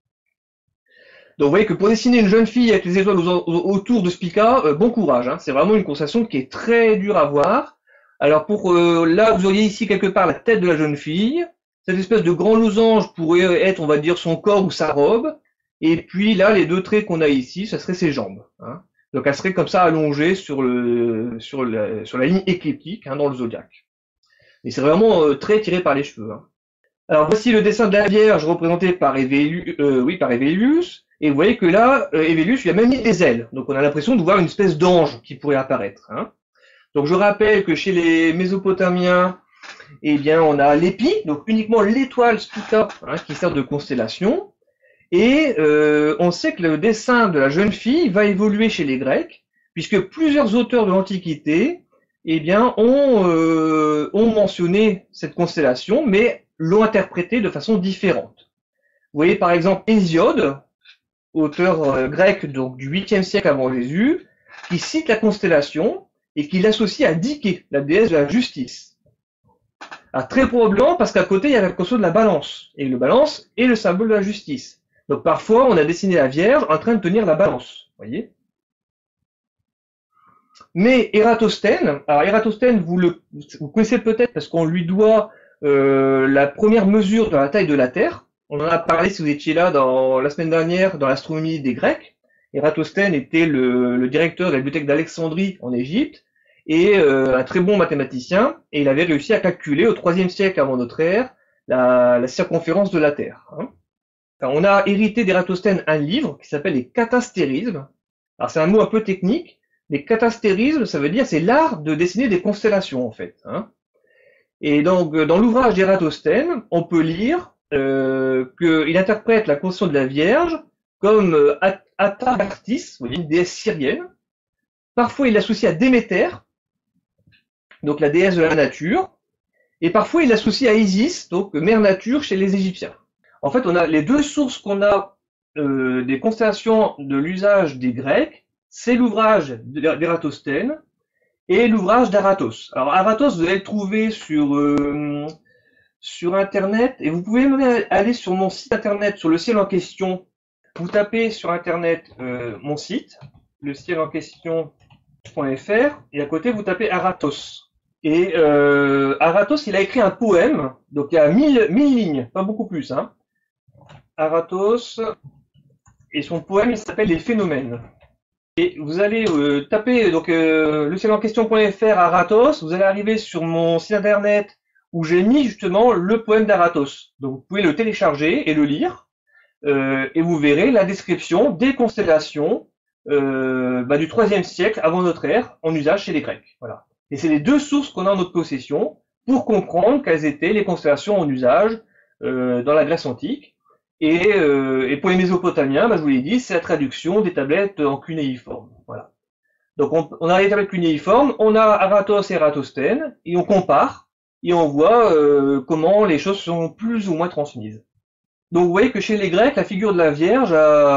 Donc vous voyez que pour dessiner une jeune fille avec les étoiles autour de Spica, bon courage. Hein. C'est vraiment une constellation qui est très dure à voir. Alors là, vous auriez ici quelque part la tête de la jeune fille. Cette espèce de grand losange pourrait être, on va dire, son corps ou sa robe. Et puis là, les deux traits qu'on a ici, ça serait ses jambes. Hein. Donc elle serait comme ça allongée sur la ligne écliptique hein, dans le zodiaque. Et c'est vraiment très tiré par les cheveux. Hein. Alors voici le dessin de la Vierge représenté par Hevelius. Et vous voyez que là, Hevelius lui a même mis des ailes. Donc on a l'impression de voir une espèce d'ange qui pourrait apparaître. Hein. Donc je rappelle que chez les Mésopotamiens, eh bien on a l'épi, donc uniquement l'étoile Spica hein, qui sert de constellation. Et on sait que le dessin de la jeune fille va évoluer chez les Grecs, puisque plusieurs auteurs de l'Antiquité eh bien, ont mentionné cette constellation, mais l'ont interprétée de façon différente. Vous voyez par exemple Hésiode, auteur grec donc, du 8e siècle avant Jésus, qui cite la constellation et qu'il associe à Dike, la déesse de la justice. Alors, très probablement parce qu'à côté, il y a la constellation de la balance, et le balance est le symbole de la justice. Donc parfois, on a dessiné la Vierge en train de tenir la balance, voyez. Mais Ératosthène, alors Ératosthène, vous connaissez peut-être parce qu'on lui doit la première mesure de la taille de la Terre. On en a parlé si vous étiez là la semaine dernière dans l'astronomie des Grecs. Ératosthène était le directeur de la bibliothèque d'Alexandrie en Égypte et un très bon mathématicien, et il avait réussi à calculer au IIIe siècle avant notre ère la circonférence de la Terre. Alors, on a hérité d'Ératosthène un livre qui s'appelle les Catastérismes. Alors c'est un mot un peu technique. Les catastérismes, ça veut dire c'est l'art de dessiner des constellations en fait. Et donc dans l'ouvrage d'Ératosthène, on peut lire qu'il interprète la constellation de la Vierge comme Atargatis, une déesse syrienne. Parfois il l'associe à Déméter, donc la déesse de la nature, et parfois il l'associe à Isis, donc mère nature chez les Égyptiens. En fait, on a les deux sources qu'on a des constellations de l'usage des Grecs, c'est l'ouvrage d'Ératosthène et l'ouvrage d'Aratos. Alors Aratos, vous allez le trouver sur Internet, et vous pouvez même aller sur mon site Internet, sur le ciel en question. Vous tapez sur Internet mon site, le ciel en question.fr, et à côté vous tapez Aratos. Et Aratos, il a écrit un poème, donc il y a 1000 lignes, pas beaucoup plus. Aratos, et son poème il s'appelle Les Phénomènes. Et vous allez taper donc le ciel en question.fr Aratos, vous allez arriver sur mon site internet où j'ai mis justement le poème d'Aratos. Donc vous pouvez le télécharger et le lire, et vous verrez la description des constellations du IIIe siècle avant notre ère en usage chez les Grecs. Voilà. Et c'est les deux sources qu'on a en notre possession pour comprendre quelles étaient les constellations en usage dans la Grèce antique. Et pour les Mésopotamiens, je vous l'ai dit, c'est la traduction des tablettes en cunéiforme. Voilà. Donc on a les tablettes cunéiformes, on a Aratos et Ératosthène, et on compare, et on voit comment les choses sont plus ou moins transmises. Donc vous voyez que chez les Grecs, la figure de la Vierge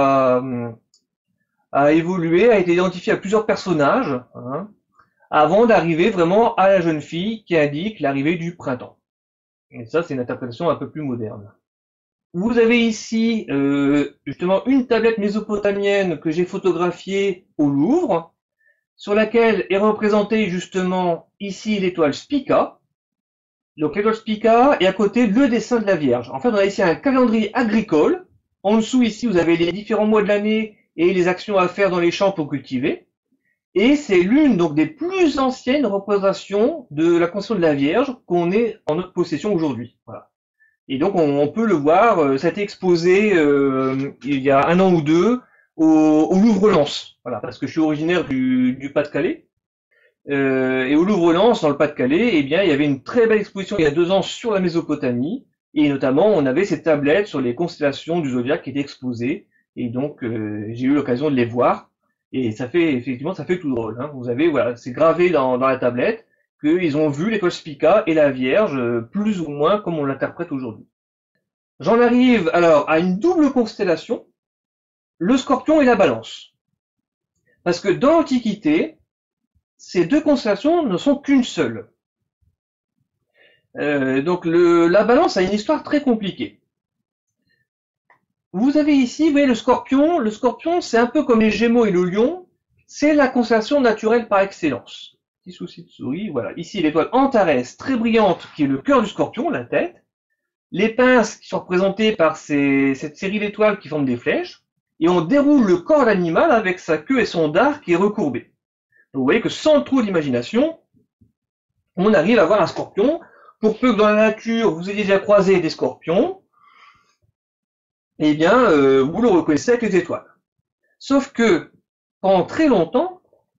a évolué, a été identifiée à plusieurs personnages, avant d'arriver vraiment à la jeune fille qui indique l'arrivée du printemps. Et ça, c'est une interprétation un peu plus moderne. Vous avez ici justement une tablette mésopotamienne que j'ai photographiée au Louvre, sur laquelle est représentée justement ici l'étoile Spica. Donc l'étoile Spica et à côté le dessin de la Vierge. En fait, on a ici un calendrier agricole. En dessous ici, vous avez les différents mois de l'année et les actions à faire dans les champs pour cultiver. Et c'est l'une donc des plus anciennes représentations de la constellation de la Vierge qu'on ait en notre possession aujourd'hui. Voilà. Et donc on peut le voir, ça a été exposé il y a un an ou deux au Louvre-Lens, voilà, parce que je suis originaire du Pas-de-Calais. Et au Louvre-Lens, dans le Pas-de-Calais, il y avait une très belle exposition il y a 2 ans sur la Mésopotamie, et notamment on avait ces tablettes sur les constellations du zodiaque qui étaient exposées, et donc j'ai eu l'occasion de les voir, et ça fait tout drôle. Vous avez, voilà, c'est gravé dans la tablette, qu'ils ont vu l'étoile Spica et la Vierge, plus ou moins comme on l'interprète aujourd'hui. J'en arrive alors à une double constellation, le Scorpion et la Balance. Parce que dans l'Antiquité, ces deux constellations ne sont qu'une seule. Donc la Balance a une histoire très compliquée. Vous avez ici, vous voyez le Scorpion. Le Scorpion, c'est un peu comme les Gémeaux et le Lion, c'est la constellation naturelle par excellence. Petit souci de souris, voilà. Ici, l'étoile Antares, très brillante, qui est le cœur du Scorpion, la tête. Les pinces qui sont représentées par cette série d'étoiles qui forment des flèches. Et on déroule le corps de l'animal avec sa queue et son dard qui est recourbé. Donc vous voyez que sans trop d'imagination, on arrive à voir un scorpion. Pour peu que dans la nature, vous ayez déjà croisé des scorpions, vous le reconnaissez avec les étoiles. Sauf que, pendant très longtemps,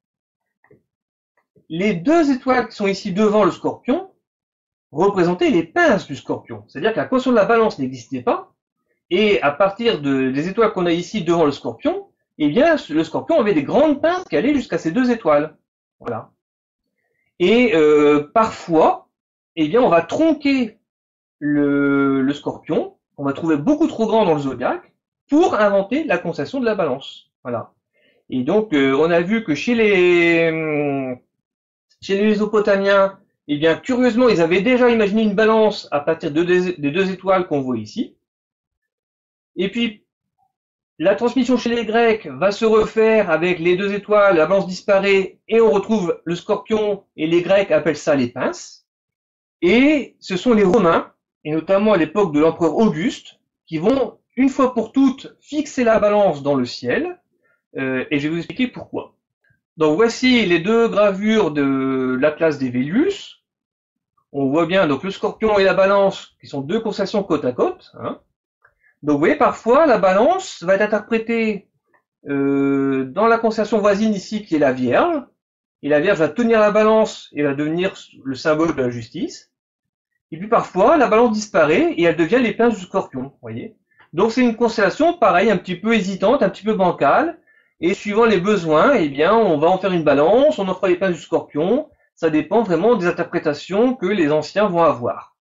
les deux étoiles qui sont ici devant le scorpion représentaient les pinces du scorpion. C'est-à-dire que la constellation de la Balance n'existait pas, et à partir des étoiles qu'on a ici devant le scorpion, le scorpion avait des grandes pinces qui allaient jusqu'à ces deux étoiles. Voilà. Et parfois, on va tronquer le scorpion, on va trouver beaucoup trop grand dans le zodiaque, pour inventer la constellation de la Balance. Voilà. Et donc, on a vu que chez chez les Mésopotamiens, eh bien, curieusement, ils avaient déjà imaginé une balance à partir des deux étoiles qu'on voit ici. Et puis, la transmission chez les Grecs va se refaire avec les deux étoiles, la balance disparaît et on retrouve le scorpion et les Grecs appellent ça les pinces. Et ce sont les Romains, et notamment à l'époque de l'empereur Auguste, qui vont une fois pour toutes fixer la balance dans le ciel, et je vais vous expliquer pourquoi. Donc voici les deux gravures de l'Atlas des Vélius. On voit bien donc le scorpion et la balance qui sont deux constellations côte à côte. Hein. Donc vous voyez, parfois la balance va être interprétée dans la constellation voisine ici qui est la Vierge, et la Vierge va tenir la balance et va devenir le symbole de la justice. Et puis parfois la balance disparaît et elle devient les pinces du scorpion. Vous voyez. Donc c'est une constellation pareil, un petit peu hésitante, un petit peu bancale, et suivant les besoins, eh bien on va en faire une balance, on en fera les pinces du scorpion. Ça dépend vraiment des interprétations que les anciens vont avoir.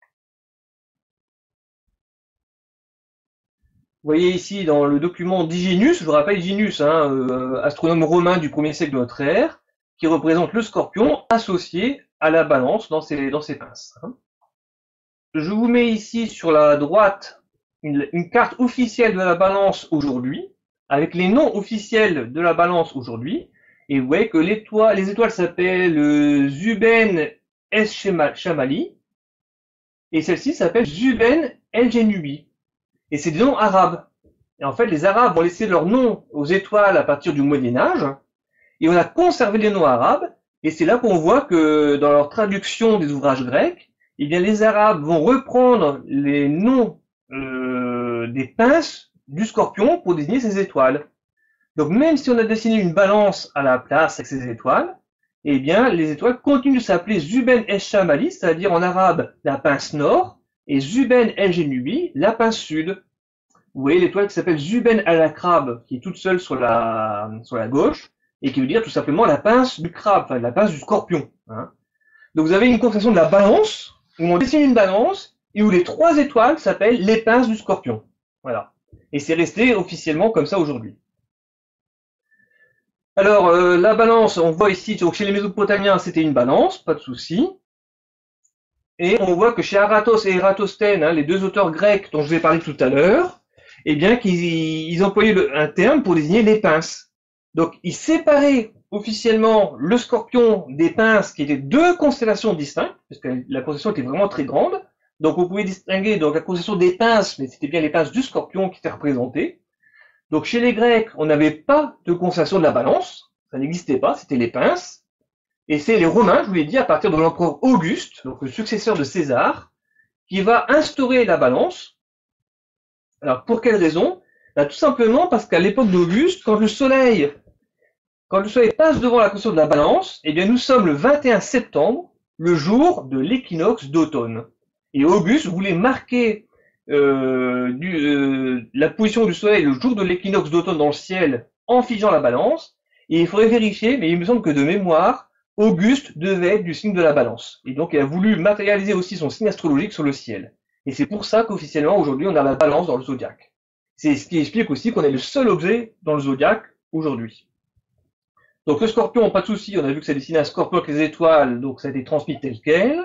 Vous voyez ici dans le document d'Hyginus, je vous rappelle Hyginus, astronome romain du 1er siècle de notre ère, qui représente le scorpion associé à la balance dans ses pinces. Je vous mets ici sur la droite une carte officielle de la balance aujourd'hui, avec les noms officiels de la balance aujourd'hui, et vous voyez que les étoiles s'appellent Zuben Es Shamali, et celle-ci s'appelle Zuben El Genubi. Et c'est des noms arabes. Et en fait, les Arabes ont laissé leur nom aux étoiles à partir du Moyen-Âge, et on a conservé les noms arabes, et c'est là qu'on voit que dans leur traduction des ouvrages grecs, eh bien, les Arabes vont reprendre les noms des pinces du scorpion pour désigner ces étoiles. Donc même si on a dessiné une balance à la place avec ces étoiles, eh bien, les étoiles continuent de s'appeler Zuben Es Shamali, c'est-à-dire en arabe la pince nord, et Zuben El Genubi, la pince sud. Vous voyez l'étoile qui s'appelle Zuben al-Akrab, qui est toute seule sur la gauche, et qui veut dire tout simplement la pince du crabe, enfin la pince du scorpion. Hein. Donc vous avez une constellation de la balance, où on dessine une balance, et où les trois étoiles s'appellent les pinces du scorpion. Voilà. Et c'est resté officiellement comme ça aujourd'hui. Alors, la balance, on voit ici, donc chez les Mésopotamiens, c'était une balance, pas de souci. Et on voit que chez Aratos et Eratosthène, les deux auteurs grecs dont je vous ai parlé tout à l'heure, eh bien, qu'ils employaient un terme pour désigner les pinces. Donc, ils séparaient officiellement le scorpion des pinces, qui étaient deux constellations distinctes, parce que la constellation était vraiment très grande. Donc, on pouvait distinguer donc la constellation des pinces, mais c'était bien les pinces du scorpion qui étaient représentées. Donc chez les Grecs, on n'avait pas de constellation de la balance, ça n'existait pas, c'était les pinces. Et c'est les Romains, je vous l'ai dit, à partir de l'empereur Auguste, donc le successeur de César, qui va instaurer la balance. Alors pour quelle raison? Tout simplement parce qu'à l'époque d'Auguste, quand le soleil passe devant la constellation de la balance, eh bien nous sommes le 21 septembre, le jour de l'équinoxe d'automne. Et Auguste voulait marquer la position du soleil le jour de l'équinoxe d'automne dans le ciel en figeant la balance, et il faudrait vérifier, mais il me semble que de mémoire, Auguste devait être du signe de la balance. Et donc il a voulu matérialiser aussi son signe astrologique sur le ciel. Et c'est pour ça qu'officiellement aujourd'hui on a la balance dans le zodiaque. C'est ce qui explique aussi qu'on est le seul objet dans le zodiaque aujourd'hui. Donc le scorpion, pas de souci, on a vu que ça dessinait un scorpion avec les étoiles, donc ça a été transmis tel quel.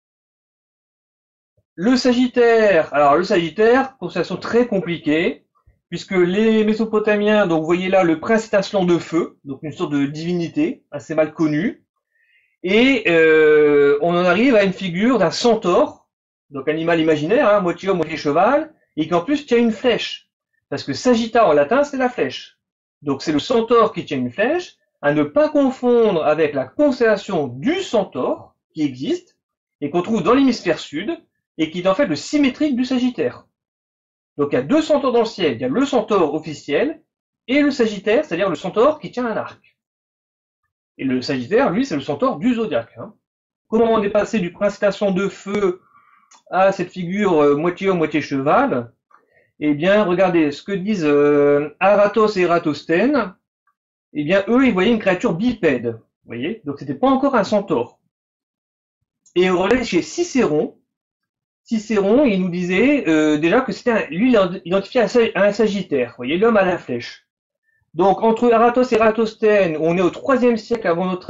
Le Sagittaire, alors le Sagittaire, constellation très compliquée, puisque les Mésopotamiens, donc vous voyez là le prince étincelant de feu, donc une sorte de divinité assez mal connue, et on en arrive à une figure d'un centaure, donc animal imaginaire, moitié homme, moitié cheval, et qui en plus tient une flèche, parce que Sagitta en latin c'est la flèche. Donc c'est le centaure qui tient une flèche, à ne pas confondre avec la constellation du centaure, qui existe, et qu'on trouve dans l'hémisphère sud, et qui est en fait le symétrique du Sagittaire. Donc il y a deux centaures dans le ciel, il y a le centaure officiel et le Sagittaire, c'est-à-dire le centaure qui tient un arc. Et le Sagittaire, lui, c'est le centaure du zodiaque. Comment on est passé du prince étincelant de feu à cette figure moitié homme, moitié cheval? Eh bien, regardez ce que disent Aratos et Eratosthène. Eh bien, eux, ils voyaient une créature bipède. Vous voyez? Donc c'était pas encore un centaure. Et on relève chez Cicéron, il nous disait déjà que c'était lui, il identifiait un Sagittaire, vous voyez, l'homme à la flèche. Donc entre Aratos et Eratosthène, on est au IIIe siècle avant notre ère,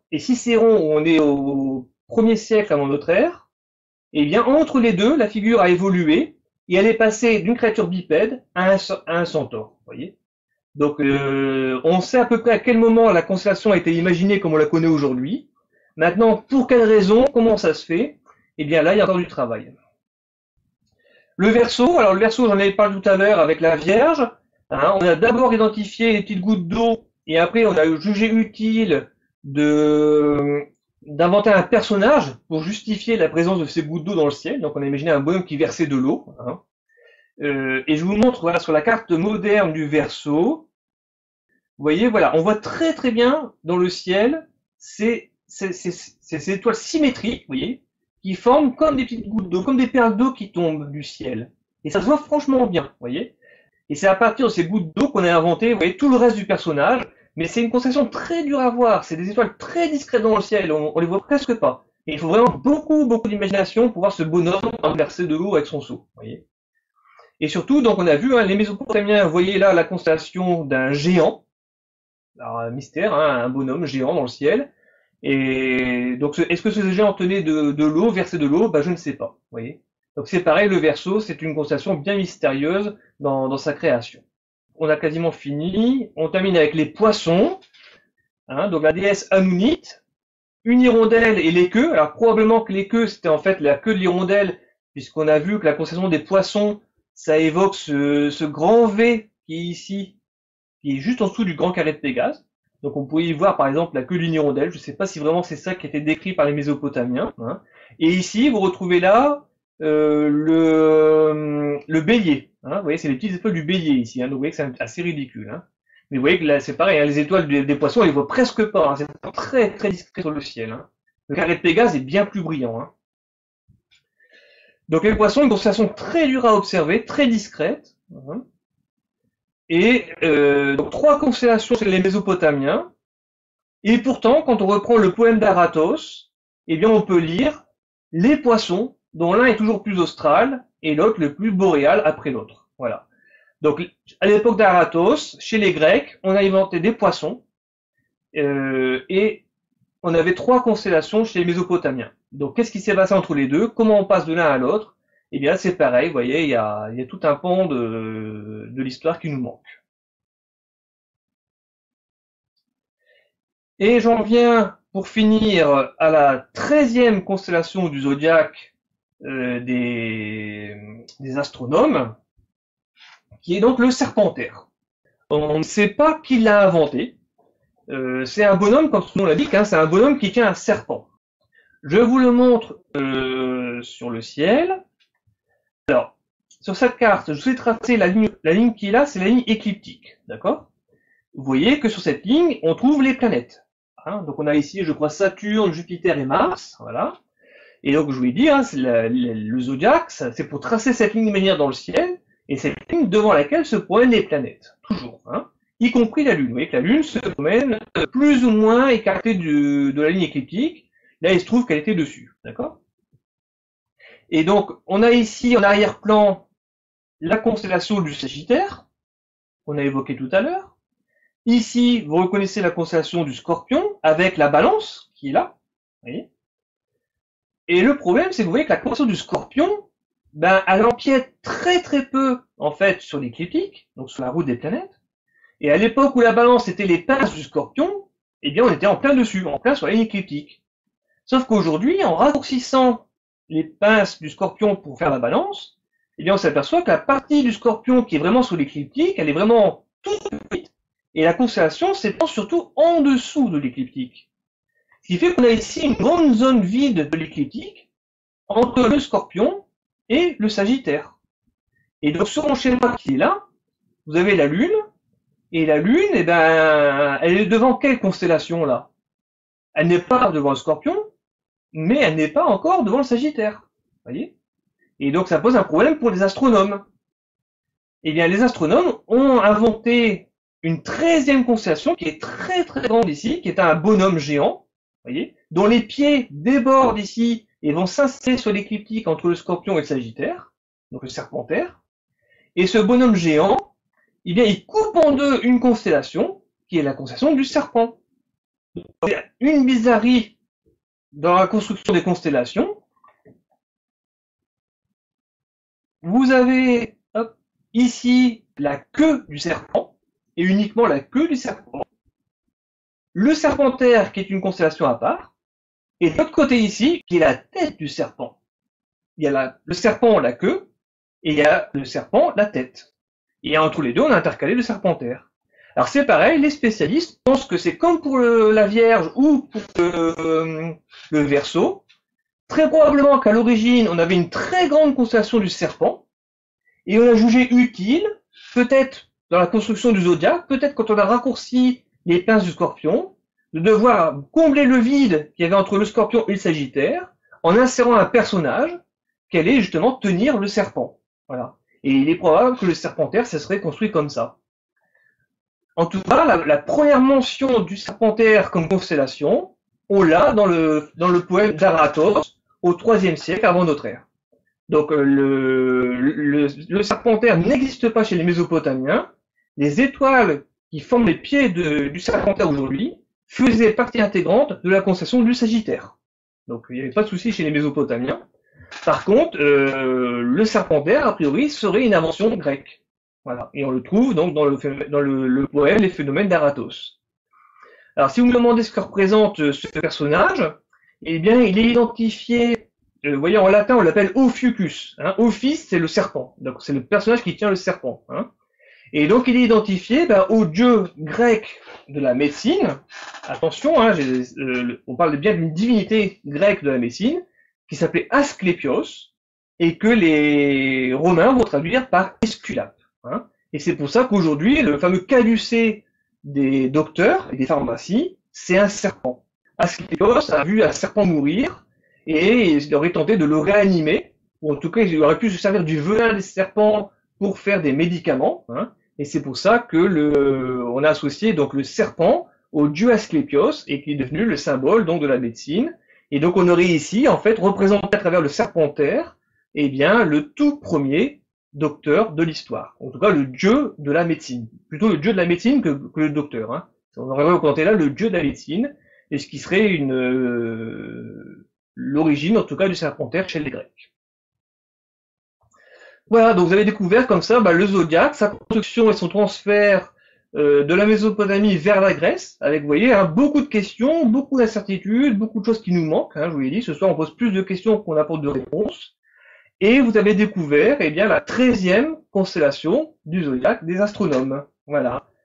et Cicéron, où on est au 1er siècle avant notre ère, eh bien, entre les deux, la figure a évolué, et elle est passée d'une créature bipède à un centaure, vous voyez. Donc, on sait à peu près à quel moment la constellation a été imaginée comme on la connaît aujourd'hui. Maintenant, pour quelles raisons, comment ça se fait? Eh bien, là, il y a encore du travail. Le Verseau, alors le Verseau, j'en ai parlé tout à l'heure avec la Vierge. Hein, on a d'abord identifié les petites gouttes d'eau, et après, on a jugé utile d'inventer un personnage pour justifier la présence de ces gouttes d'eau dans le ciel. Donc, on a imaginé un bonhomme qui versait de l'eau. Hein. Et je vous montre voilà, sur la carte moderne du Verseau. Vous voyez, voilà, on voit très très bien dans le ciel ces étoiles symétriques, vous voyez, qui forment comme des petites gouttes d'eau, comme des perles d'eau qui tombent du ciel. Et ça se voit franchement bien, vous voyez. Et c'est à partir de ces gouttes d'eau qu'on a inventé, vous voyez, tout le reste du personnage. Mais c'est une constellation très dure à voir. C'est des étoiles très discrètes dans le ciel. On les voit presque pas. Et il faut vraiment beaucoup d'imagination pour voir ce bonhomme verser de l'eau avec son seau, vous voyez. Et surtout, donc on a vu, hein, les Mésopotamiens, vous voyez là la constellation d'un géant. Alors, un mystère, hein, un bonhomme géant dans le ciel. Et donc, est-ce que ce géant tenait de l'eau, versait de l'eau? Je ne sais pas, vous voyez. Donc c'est pareil, le Verseau, c'est une constellation bien mystérieuse dans sa création. On a quasiment fini. On termine avec les Poissons. Hein, donc la déesse Amunit, une hirondelle et les queues. Alors probablement que les queues, c'était en fait la queue de l'hirondelle, puisqu'on a vu que la constellation des Poissons, ça évoque ce grand V qui est ici, qui est juste en dessous du grand carré de Pégase. Donc on pouvait y voir par exemple la queue d'une hirondelle. Je ne sais pas si vraiment c'est ça qui a été décrit par les Mésopotamiens. Hein. Et ici, vous retrouvez là le bélier. Hein. Vous voyez, c'est les petites étoiles du bélier ici. Hein. Donc vous voyez que c'est assez ridicule. Hein. Mais vous voyez que là, c'est pareil. Hein, les étoiles des Poissons, on les voit presque pas. Hein. C'est très très discret sur le ciel. Hein. Le carré de Pégase est bien plus brillant. Hein. Donc les Poissons, une constellation très dure à observer, très discrète. Hein. Et donc 3 constellations chez les Mésopotamiens. Et pourtant, quand on reprend le poème d'Aratos, eh bien on peut lire les Poissons, dont l'un est toujours plus austral et l'autre le plus boréal après l'autre. Voilà. Donc à l'époque d'Aratos, chez les Grecs, on a inventé des Poissons et on avait 3 constellations chez les Mésopotamiens. Donc qu'est-ce qui s'est passé entre les deux? Comment on passe de l'un à l'autre? Eh bien, c'est pareil, vous voyez, il y a tout un pan de l'histoire qui nous manque. Et j'en viens, pour finir, à la 13e constellation du zodiaque des astronomes, qui est donc le Serpentaire. On ne sait pas qui l'a inventé. C'est un bonhomme, comme son nom l'indique, hein, c'est un bonhomme qui tient un serpent. Je vous le montre sur le ciel. Alors, sur cette carte, je vous ai tracé la ligne qui est là, c'est la ligne écliptique, d'accord? Vous voyez que sur cette ligne, on trouve les planètes. Hein, donc on a ici, je crois, Saturne, Jupiter et Mars, voilà. Et donc je vous l'ai dit, hein, le zodiaque, c'est pour tracer cette ligne imaginaire dans le ciel, et cette ligne devant laquelle se promènent les planètes, toujours, hein, y compris la Lune. Vous voyez que la Lune se promène plus ou moins écartée de la ligne écliptique. Là, il se trouve qu'elle était dessus, d'accord? Et donc, on a ici en arrière-plan la constellation du Sagittaire, qu'on a évoqué tout à l'heure. Ici, vous reconnaissez la constellation du Scorpion, avec la Balance, qui est là. Vous voyez. Et le problème, c'est que vous voyez que la constellation du Scorpion, elle empiète très très peu, en fait, sur l'écliptique, donc sur la route des planètes. Et à l'époque où la Balance était les pinces du Scorpion, eh bien, on était en plein dessus, en plein sur la ligne écliptique. Sauf qu'aujourd'hui, en raccourcissant les pinces du Scorpion pour faire la Balance, eh bien on s'aperçoit que la partie du Scorpion qui est vraiment sur l'écliptique, elle est vraiment toute petite, et la constellation s'étend surtout en dessous de l'écliptique. Ce qui fait qu'on a ici une grande zone vide de l'écliptique entre le Scorpion et le Sagittaire. Et donc sur mon schéma qui est là, vous avez la Lune, et la Lune, eh ben, elle est devant quelle constellation là? Elle n'est pas devant le Scorpion, mais elle n'est pas encore devant le Sagittaire. Vous voyez? Et donc ça pose un problème pour les astronomes. Eh bien, les astronomes ont inventé une 13e constellation qui est très très grande ici, qui est un bonhomme géant, vous voyez, dont les pieds débordent ici et vont s'installer sur l'écliptique entre le Scorpion et le Sagittaire, donc le Serpentaire. Et ce bonhomme géant, eh bien, il coupe en deux une constellation, qui est la constellation du Serpent. Une bizarrerie dans la construction des constellations. Vous avez hop, ici la queue du serpent, et uniquement la queue du serpent. Le Serpentaire, qui est une constellation à part, et de l'autre côté ici, qui est la tête du serpent. Il y a le serpent, la queue, et il y a le serpent, la tête. Et entre les deux, on a intercalé le Serpentaire. Alors c'est pareil, les spécialistes pensent que c'est comme pour la Vierge ou pour le Verseau. Très probablement qu'à l'origine, on avait une très grande constellation du serpent, et on a jugé utile, peut-être dans la construction du zodiaque, peut-être quand on a raccourci les pinces du Scorpion, de devoir combler le vide qu'il y avait entre le Scorpion et le Sagittaire, en insérant un personnage qui allait justement tenir le serpent. Voilà. Et il est probable que le Serpentaire, ça serait construit comme ça. En tout cas, la première mention du Serpentaire comme constellation, on l'a dans le poème d'Aratos, au IIIe siècle avant notre ère. Donc le Serpentaire n'existe pas chez les Mésopotamiens. Les étoiles qui forment les pieds du Serpentaire aujourd'hui faisaient partie intégrante de la constellation du Sagittaire. Donc il n'y avait pas de souci chez les Mésopotamiens. Par contre, le Serpentaire, a priori, serait une invention grecque. Voilà. Et on le trouve donc dans le poème Les Phénomènes d'Aratos. Alors si vous me demandez ce que représente ce personnage, eh bien il est identifié, vous voyez en latin on l'appelle Ophiuchus. Hein. Ophis c'est le serpent, donc c'est le personnage qui tient le serpent. Hein. Et donc il est identifié au dieu grec de la médecine. Attention, hein, on parle bien d'une divinité grecque de la médecine qui s'appelait Asclépios et que les Romains vont traduire par Esculape. Hein. Et c'est pour ça qu'aujourd'hui le fameux caducée des docteurs et des pharmacies, c'est un serpent. Asclépios a vu un serpent mourir et il aurait tenté de le réanimer, ou en tout cas il aurait pu se servir du venin des serpents pour faire des médicaments, hein, et c'est pour ça que on a associé donc le serpent au dieu Asclépios et qui est devenu le symbole donc de la médecine. Et donc on aurait ici en fait représenté à travers le Serpentaire, eh bien le tout premier docteur de l'histoire. En tout cas le dieu de la médecine, plutôt le dieu de la médecine que le docteur. Hein. On aurait représenté là le dieu de la médecine, et ce qui serait l'origine en tout cas du Serpentaire chez les Grecs. Voilà, donc vous avez découvert comme ça le zodiaque, sa construction et son transfert de la Mésopotamie vers la Grèce, avec, vous voyez, hein, beaucoup de questions, beaucoup d'incertitudes, beaucoup de choses qui nous manquent. Hein, je vous l'ai dit, ce soir on pose plus de questions qu'on apporte de réponses. Et vous avez découvert, eh bien, la 13e constellation du zodiaque des astronomes. Voilà.